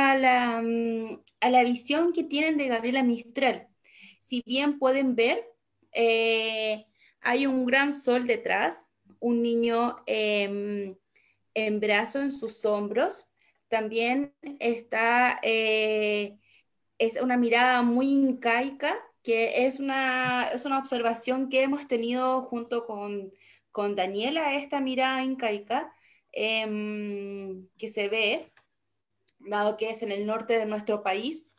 a la visión que tienen de Gabriela Mistral. Si bien pueden ver, eh, hay un gran sol detrás, un niño en brazo en sus hombros, también está... es una mirada muy incaica, que es una observación que hemos tenido junto con Daniela, esta mirada incaica que se ve, dado que es en el norte de nuestro país,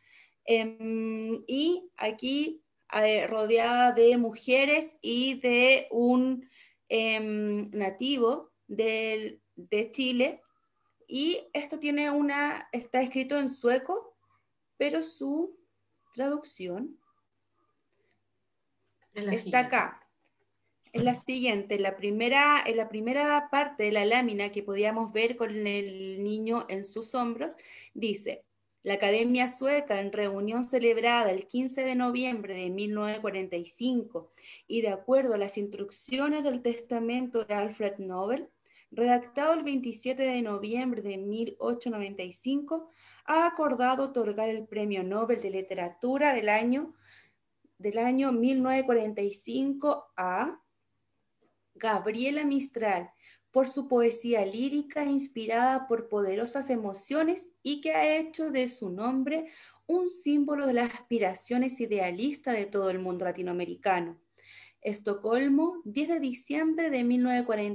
y aquí rodeada de mujeres y de un nativo de Chile, y esto tiene está escrito en sueco, pero su traducción Es la está siguiente. acá. Es la siguiente, en la primera parte de la lámina que podíamos ver con el niño en sus hombros, dice: la Academia Sueca, en reunión celebrada el 15 de noviembre de 1945 y de acuerdo a las instrucciones del testamento de Alfred Nobel, redactado el 27 de noviembre de 1895, ha acordado otorgar el Premio Nobel de Literatura del año 1945 a Gabriela Mistral, por su poesía lírica inspirada por poderosas emociones y que ha hecho de su nombre un símbolo de las aspiraciones idealistas de todo el mundo latinoamericano. Estocolmo, 10 de diciembre de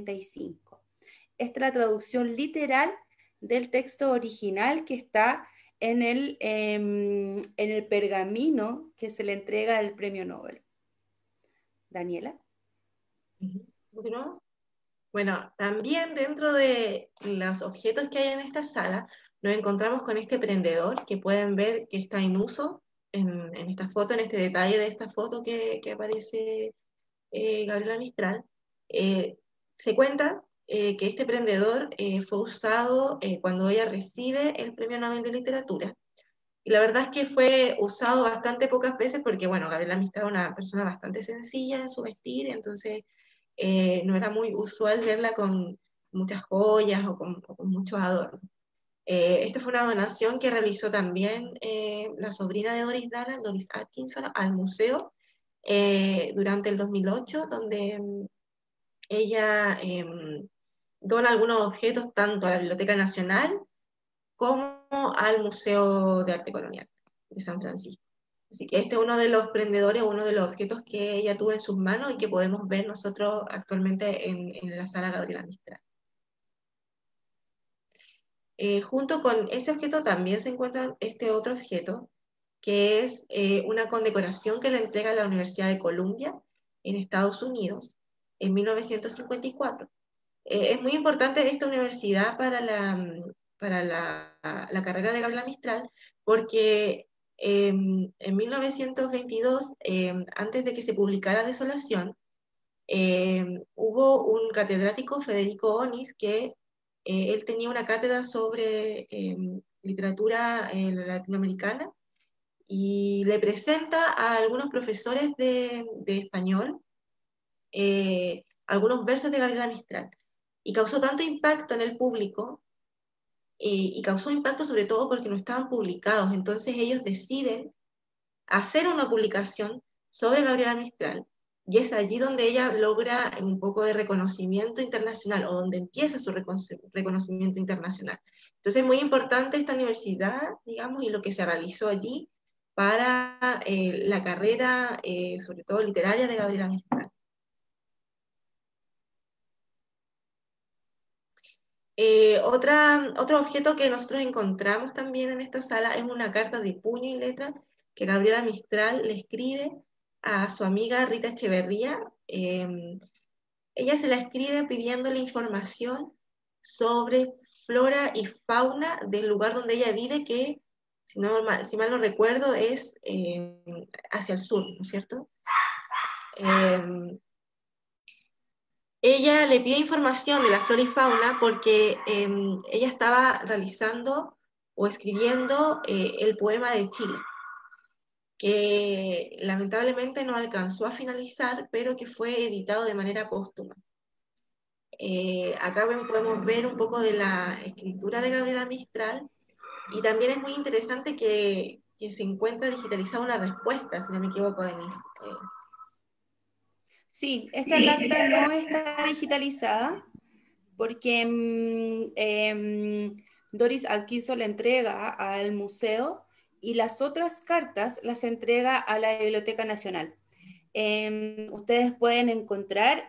1945. Esta es la traducción literal del texto original que está en el pergamino que se le entrega el premio Nobel. Daniela. ¿Continuamos? Bueno, también dentro de los objetos que hay en esta sala, nos encontramos con este prendedor que pueden ver que está en uso en esta foto, en este detalle de esta foto que aparece Gabriela Mistral. Se cuenta que este prendedor fue usado cuando ella recibe el Premio Nobel de Literatura. Y la verdad es que fue usado bastante pocas veces porque, bueno, Gabriela Mistral era una persona bastante sencilla en su vestir, entonces no era muy usual verla con muchas joyas o con muchos adornos. Esta fue una donación que realizó también la sobrina de Doris Dana, Doris Atkinson, al museo durante el 2008, donde ella dona algunos objetos tanto a la Biblioteca Nacional como al Museo de Arte Colonial de San Francisco. Así que este es uno de los prendedores, uno de los objetos que ella tuvo en sus manos y que podemos ver nosotros actualmente en la sala Gabriela Mistral. Junto con ese objeto también se encuentra este otro objeto, que es una condecoración que le entrega la Universidad de Columbia en Estados Unidos en 1954. Es muy importante esta universidad para la carrera de Gabriela Mistral, porque en 1922, antes de que se publicara Desolación, hubo un catedrático, Federico Onis, que él tenía una cátedra sobre literatura latinoamericana y le presenta a algunos profesores de español algunos versos de Gabriela Mistral. Y causó tanto impacto en el público, y causó impacto sobre todo porque no estaban publicados. Entonces ellos deciden hacer una publicación sobre Gabriela Mistral. Y es allí donde ella logra un poco de reconocimiento internacional, o donde empieza su reconocimiento internacional. Entonces es muy importante esta universidad, digamos, y lo que se realizó allí para la carrera, sobre todo literaria, de Gabriela Mistral. Otro objeto que nosotros encontramos también en esta sala es una carta de puño y letra que Gabriela Mistral le escribe a su amiga Rita Echeverría. Ella se la escribe pidiéndole información sobre flora y fauna del lugar donde ella vive, que, si mal no recuerdo, es hacia el sur, ¿no es cierto? Ella le pide información de la flora y fauna porque ella estaba realizando o escribiendo el poema de Chile, que lamentablemente no alcanzó a finalizar, pero que fue editado de manera póstuma. Acá podemos ver un poco de la escritura de Gabriela Mistral, y también es muy interesante que se encuentra digitalizada una respuesta, si no me equivoco, Denise. Sí, esta carta no está digitalizada porque Doris Atkinson la entrega al museo y las otras cartas las entrega a la Biblioteca Nacional. Ustedes pueden encontrar,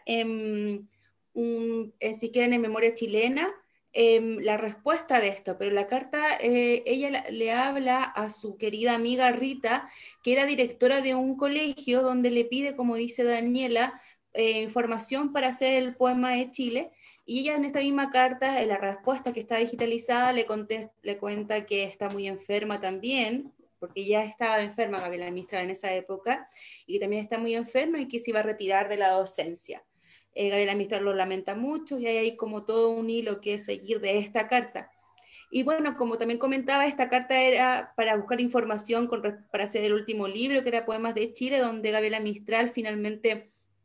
si quieren, en Memoria Chilena, la respuesta de esto, pero la carta, ella le habla a su querida amiga Rita, que era directora de un colegio donde le pide, como dice Daniela, información para hacer el poema de Chile, y ella en esta misma carta, en la respuesta que está digitalizada, le cuenta que está muy enferma también, porque ya estaba enferma Gabriela Mistral en esa época, y que también está muy enferma y que se iba a retirar de la docencia. Gabriela Mistral lo lamenta mucho y hay como todo un hilo que seguir de esta carta. Y bueno, como también comentaba, esta carta era para buscar información para hacer el último libro, que era Poemas de Chile, donde Gabriela Mistral finalmente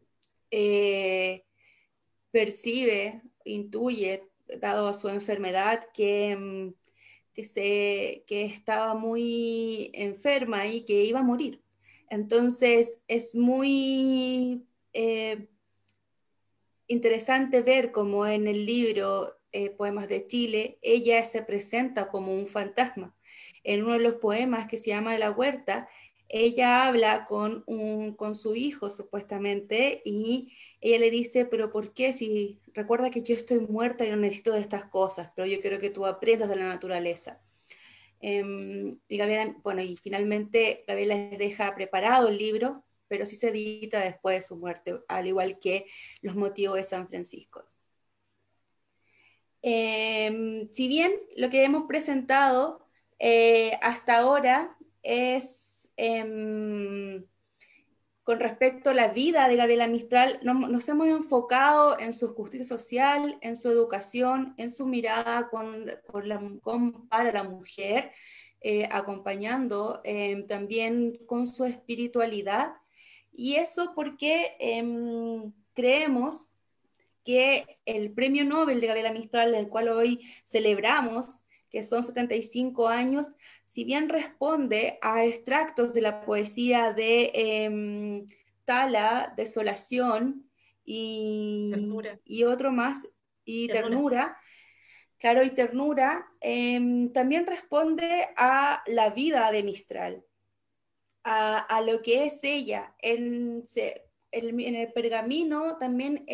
percibe, intuye, dado a su enfermedad, que estaba muy enferma y que iba a morir. Entonces es muy interesante ver cómo en el libro Poemas de Chile ella se presenta como un fantasma. En uno de los poemas que se llama La Huerta, ella habla con su hijo supuestamente y ella le dice, pero ¿por qué? Si recuerda que yo estoy muerta y no necesito de estas cosas, pero yo quiero que tú aprendas de la naturaleza. Y Gabriela, bueno, y finalmente Gabriela les deja preparado el libro, pero sí se edita después de su muerte, al igual que Los motivos de San Francisco. Si bien lo que hemos presentado hasta ahora es con respecto a la vida de Gabriela Mistral, nos hemos enfocado en su justicia social, en su educación, en su mirada para la mujer, acompañando también con su espiritualidad. Y eso porque creemos que el premio Nobel de Gabriela Mistral, el cual hoy celebramos, que son 75 años, si bien responde a extractos de la poesía de Tala, Desolación Ternura. y otro más, y Ternura. Ternura, claro, y Ternura, también responde a la vida de Mistral, a lo que es ella. En el pergamino también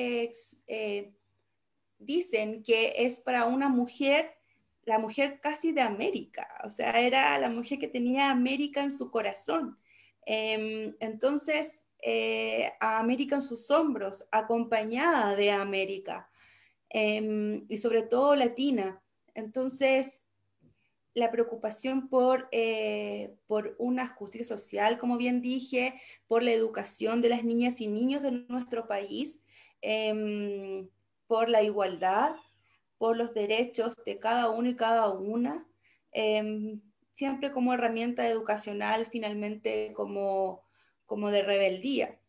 dicen que es para una mujer, la mujer casi de América, o sea, era la mujer que tenía América en su corazón. Entonces, a América en sus hombros, acompañada de América, y sobre todo latina. Entonces, la preocupación por una justicia social, como bien dije, por la educación de las niñas y niños de nuestro país, por la igualdad, por los derechos de cada uno y cada una, siempre como herramienta educacional, finalmente como de rebeldía.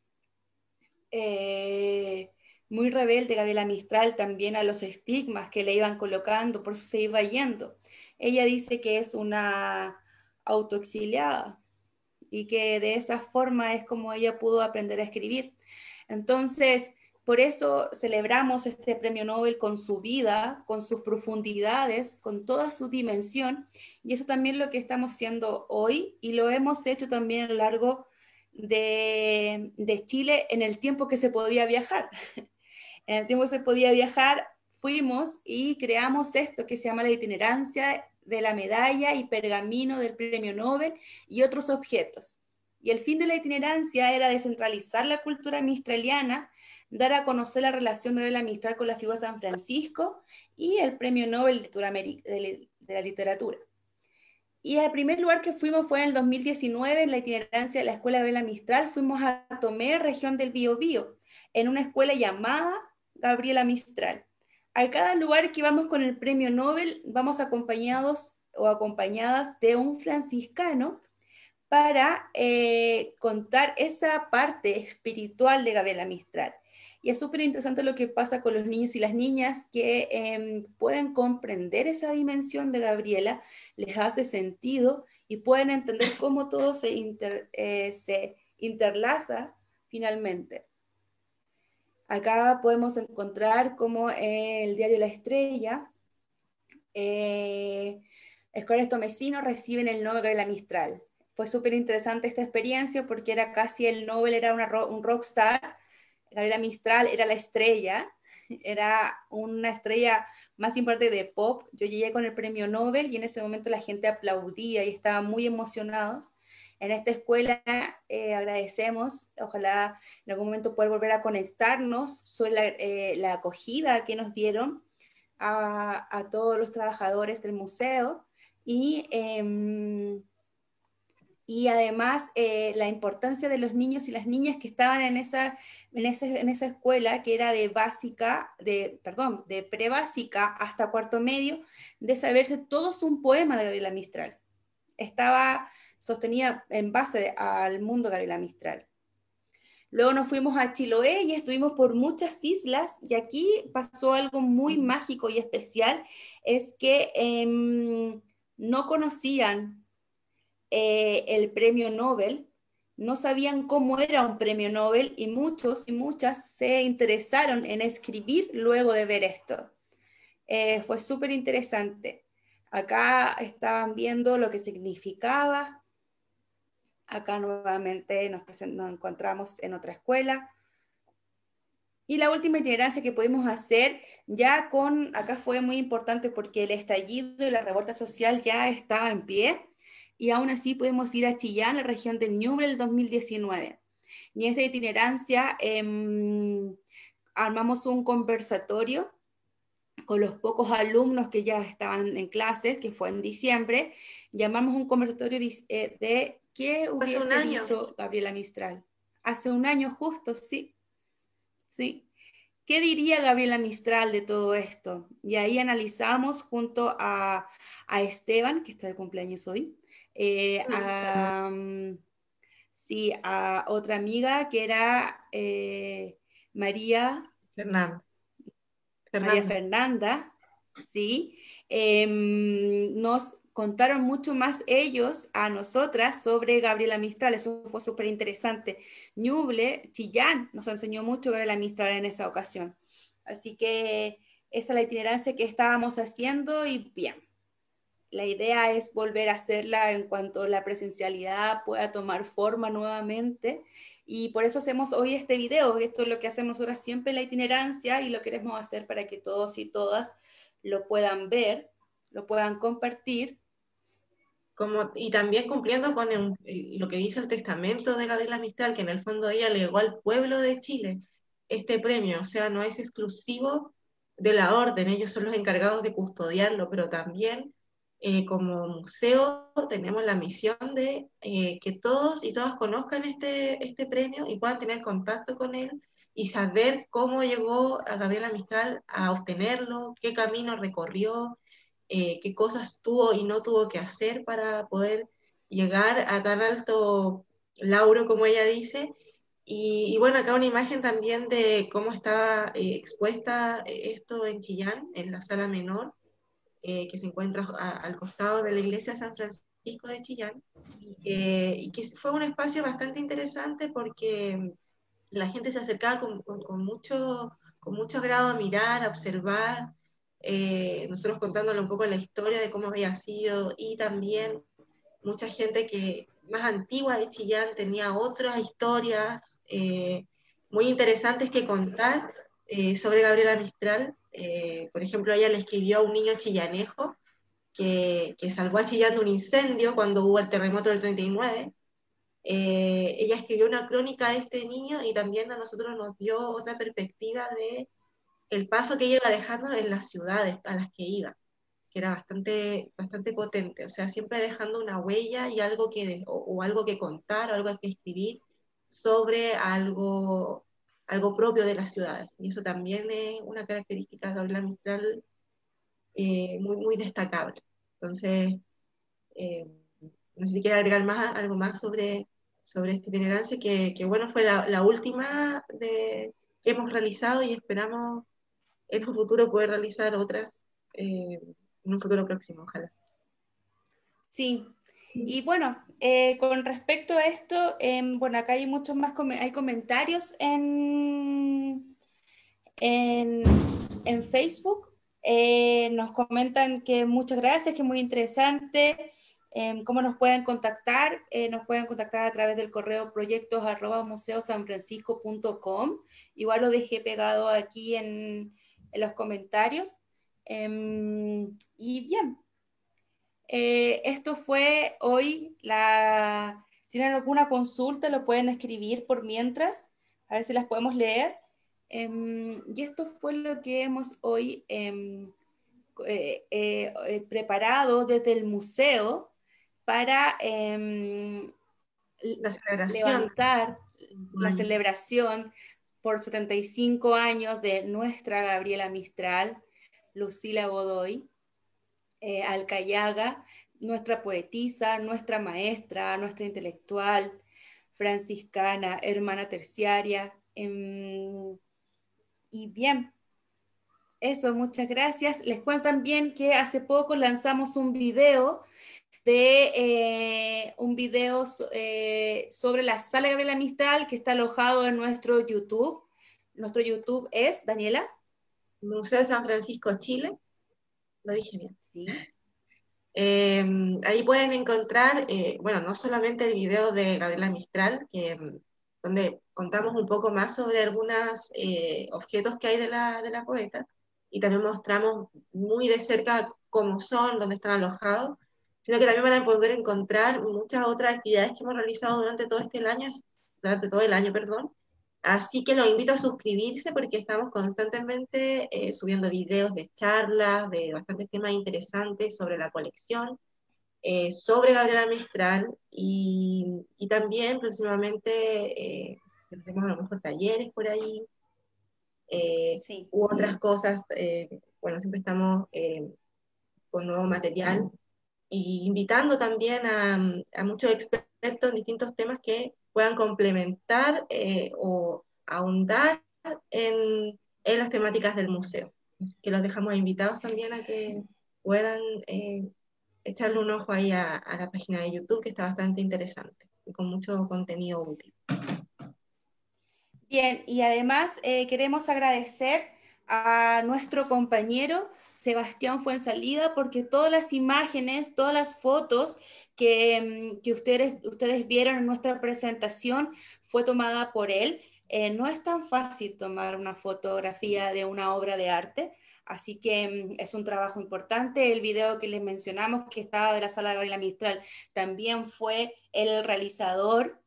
Eh, Muy rebelde Gabriela Mistral también a los estigmas que le iban colocando, por eso se iba yendo. Ella dice que es una autoexiliada y que de esa forma es como ella pudo aprender a escribir. Entonces, por eso celebramos este premio Nobel con su vida, con sus profundidades, con toda su dimensión, y eso también es lo que estamos haciendo hoy y lo hemos hecho también a lo largo de Chile en el tiempo que se podía viajar. En el tiempo que se podía viajar, fuimos y creamos esto que se llama la itinerancia de la medalla y pergamino del premio Nobel y otros objetos. Y el fin de la itinerancia era descentralizar la cultura mistraliana, dar a conocer la relación de la Mistral con la figura de San Francisco y el premio Nobel de la literatura. Y el primer lugar que fuimos fue en el 2019, en la itinerancia de la Escuela Gabriela Mistral. Fuimos a Tomé, región del Biobío, en una escuela llamada Gabriela Mistral. A cada lugar que vamos con el premio Nobel, vamos acompañados o acompañadas de un franciscano para contar esa parte espiritual de Gabriela Mistral. Y es súper interesante lo que pasa con los niños y las niñas que pueden comprender esa dimensión de Gabriela, les hace sentido y pueden entender cómo todo se interlaza finalmente. Acá podemos encontrar cómo el diario La Estrella, escolares tomesinos reciben el Nobel Gabriela Mistral. Fue súper interesante esta experiencia porque era casi el Nobel, era un rockstar. Gabriela Mistral era la estrella, era una estrella más importante de pop. Yo llegué con el premio Nobel y en ese momento la gente aplaudía y estaban muy emocionados. En esta escuela agradecemos, ojalá en algún momento poder volver a conectarnos sobre la acogida que nos dieron a todos los trabajadores del museo y además la importancia de los niños y las niñas que estaban en esa escuela que era de prebásica hasta cuarto medio, de saberse todos un poema de Gabriela Mistral. Estaba sostenida en base al mundo de Gabriela Mistral. Luego nos fuimos a Chiloé y estuvimos por muchas islas y aquí pasó algo muy mágico y especial, es que no conocían el premio Nobel, no sabían cómo era un premio Nobel y muchos y muchas se interesaron en escribir luego de ver esto. Fue súper interesante. Acá estaban viendo lo que significaba. Acá nuevamente nos encontramos en otra escuela. Y la última itinerancia que pudimos hacer, ya con, acá fue muy importante porque el estallido y la revuelta social ya estaba en pie, y aún así pudimos ir a Chillán, la región del Ñuble, el 2019. Y en esta itinerancia armamos un conversatorio con los pocos alumnos que ya estaban en clases, que fue en diciembre. Llamamos un conversatorio de qué Hace un hubiese año. dicho Gabriela Mistral. Hace un año justo, sí, sí. ¿Qué diría Gabriela Mistral de todo esto? Y ahí analizamos junto a Esteban, que está de cumpleaños hoy, Saludos. sí, a otra amiga que era María, Fernanda. María Fernanda. Fernanda, sí. Nos contaron mucho más ellos a nosotras sobre Gabriela Mistral, eso fue súper interesante. Ñuble, Chillán, nos enseñó mucho Gabriela Mistral en esa ocasión. Así que esa es la itinerancia que estábamos haciendo y bien. La idea es volver a hacerla en cuanto la presencialidad pueda tomar forma nuevamente, y por eso hacemos hoy este video. Esto es lo que hacemos nosotros siempre en la itinerancia y lo queremos hacer para que todos y todas lo puedan ver, lo puedan compartir. Como, y también cumpliendo con lo que dice el testamento de Gabriela Mistral, que en el fondo ella legó al pueblo de Chile este premio, o sea, no es exclusivo de la orden, ellos son los encargados de custodiarlo, pero también como museo tenemos la misión de que todos y todas conozcan este premio y puedan tener contacto con él y saber cómo llegó a Gabriela Mistral a obtenerlo, qué camino recorrió, qué cosas tuvo y no tuvo que hacer para poder llegar a tan alto lauro como ella dice. Y bueno, acá una imagen también de cómo está expuesta esto en Chillán, en la sala menor, que se encuentra al costado de la iglesia de San Francisco de Chillán, y que fue un espacio bastante interesante porque la gente se acercaba con mucho grado a mirar, a observar, nosotros contándole un poco la historia de cómo había sido, y también mucha gente que más antigua de Chillán tenía otras historias muy interesantes que contar sobre Gabriela Mistral. Por ejemplo, ella le escribió a un niño chillanejo que salvó a Chillán de un incendio cuando hubo el terremoto del 39. Ella escribió una crónica de este niño y también a nosotros nos dio otra perspectiva de el paso que ella iba dejando en las ciudades a las que iba, que era bastante potente, o sea, siempre dejando una huella y algo o algo que contar o algo que escribir sobre algo propio de las ciudades. Y eso también es una característica de Gabriela Mistral muy destacable. Entonces, eh, no sé si quiere agregar algo más sobre esta itinerancia, que bueno, fue la última que hemos realizado y esperamos en un futuro poder realizar otras en un futuro próximo, ojalá. Sí, y bueno, con respecto a esto, bueno, acá hay muchos más hay comentarios en, en Facebook. Nos comentan que muchas gracias, que es muy interesante. ¿Cómo nos pueden contactar? Nos pueden contactar a través del correo proyectos@museosanfrancisco.com. Igual lo dejé pegado aquí en los comentarios. Y bien, esto fue hoy. Si tienen alguna consulta, lo pueden escribir por mientras, a ver si las podemos leer. Y esto fue lo que hemos hoy preparado desde el museo para La celebración. levantar la Mm. celebración por 75 años de nuestra Gabriela Mistral, Lucila Godoy, Alcayaga, nuestra poetisa, nuestra maestra, nuestra intelectual, franciscana, hermana terciaria. Y bien, eso, muchas gracias. Les cuento también que hace poco lanzamos un video sobre la Sala Gabriela Mistral, que está alojado en nuestro YouTube. Nuestro YouTube es, Daniela. Museo de San Francisco, Chile, lo dije bien. Sí. Ahí pueden encontrar, bueno, no solamente el video de Gabriela Mistral, que donde contamos un poco más sobre algunos objetos que hay de la poeta, y también mostramos muy de cerca cómo son, dónde están alojados, sino que también van a poder encontrar muchas otras actividades que hemos realizado durante todo el año, perdón. Así que los invito a suscribirse porque estamos constantemente subiendo videos de charlas, de bastantes temas interesantes sobre la colección, sobre Gabriela Mistral, y también próximamente tendremos a lo mejor talleres por ahí, Sí. u otras cosas. Bueno, siempre estamos con nuevo material y invitando también a muchos expertos en distintos temas que puedan complementar o ahondar en las temáticas del museo. Así que los dejamos invitados también a que puedan echarle un ojo ahí a la página de YouTube, que está bastante interesante y con mucho contenido útil. Bien, y además queremos agradecer a nuestro compañero Sebastián Fuensalida porque todas las imágenes, todas las fotos que ustedes vieron en nuestra presentación fue tomada por él. No es tan fácil tomar una fotografía de una obra de arte, así que es un trabajo importante. El video que les mencionamos, que estaba de la sala de Gabriela Mistral, también fue el realizador.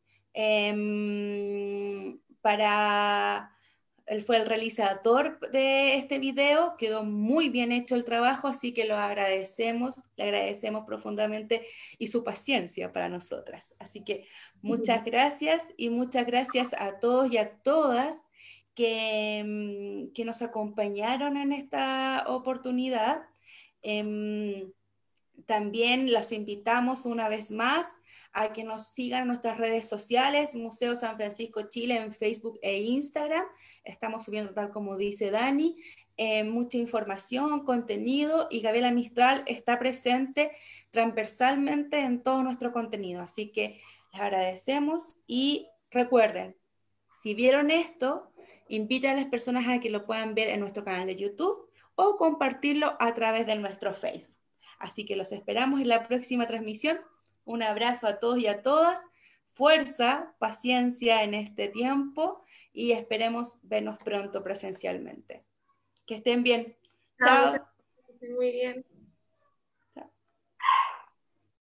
Él fue el realizador de este video, quedó muy bien hecho el trabajo, así que le agradecemos profundamente y su paciencia para nosotras. Así que muchas gracias y muchas gracias a todos y a todas que nos acompañaron en esta oportunidad. Eh, También los invitamos una vez más a que nos sigan en nuestras redes sociales, Museo San Francisco Chile en Facebook e Instagram. Estamos subiendo, tal como dice Dani, mucha información, contenido, y Gabriela Mistral está presente transversalmente en todo nuestro contenido. Así que les agradecemos y recuerden, si vieron esto, inviten a las personas a que lo puedan ver en nuestro canal de YouTube o compartirlo a través de nuestro Facebook. Así que los esperamos en la próxima transmisión. Un abrazo a todos y a todas. Fuerza, paciencia en este tiempo y esperemos vernos pronto presencialmente. Que estén bien. Chao, muchas Chao. gracias, que estén muy bien.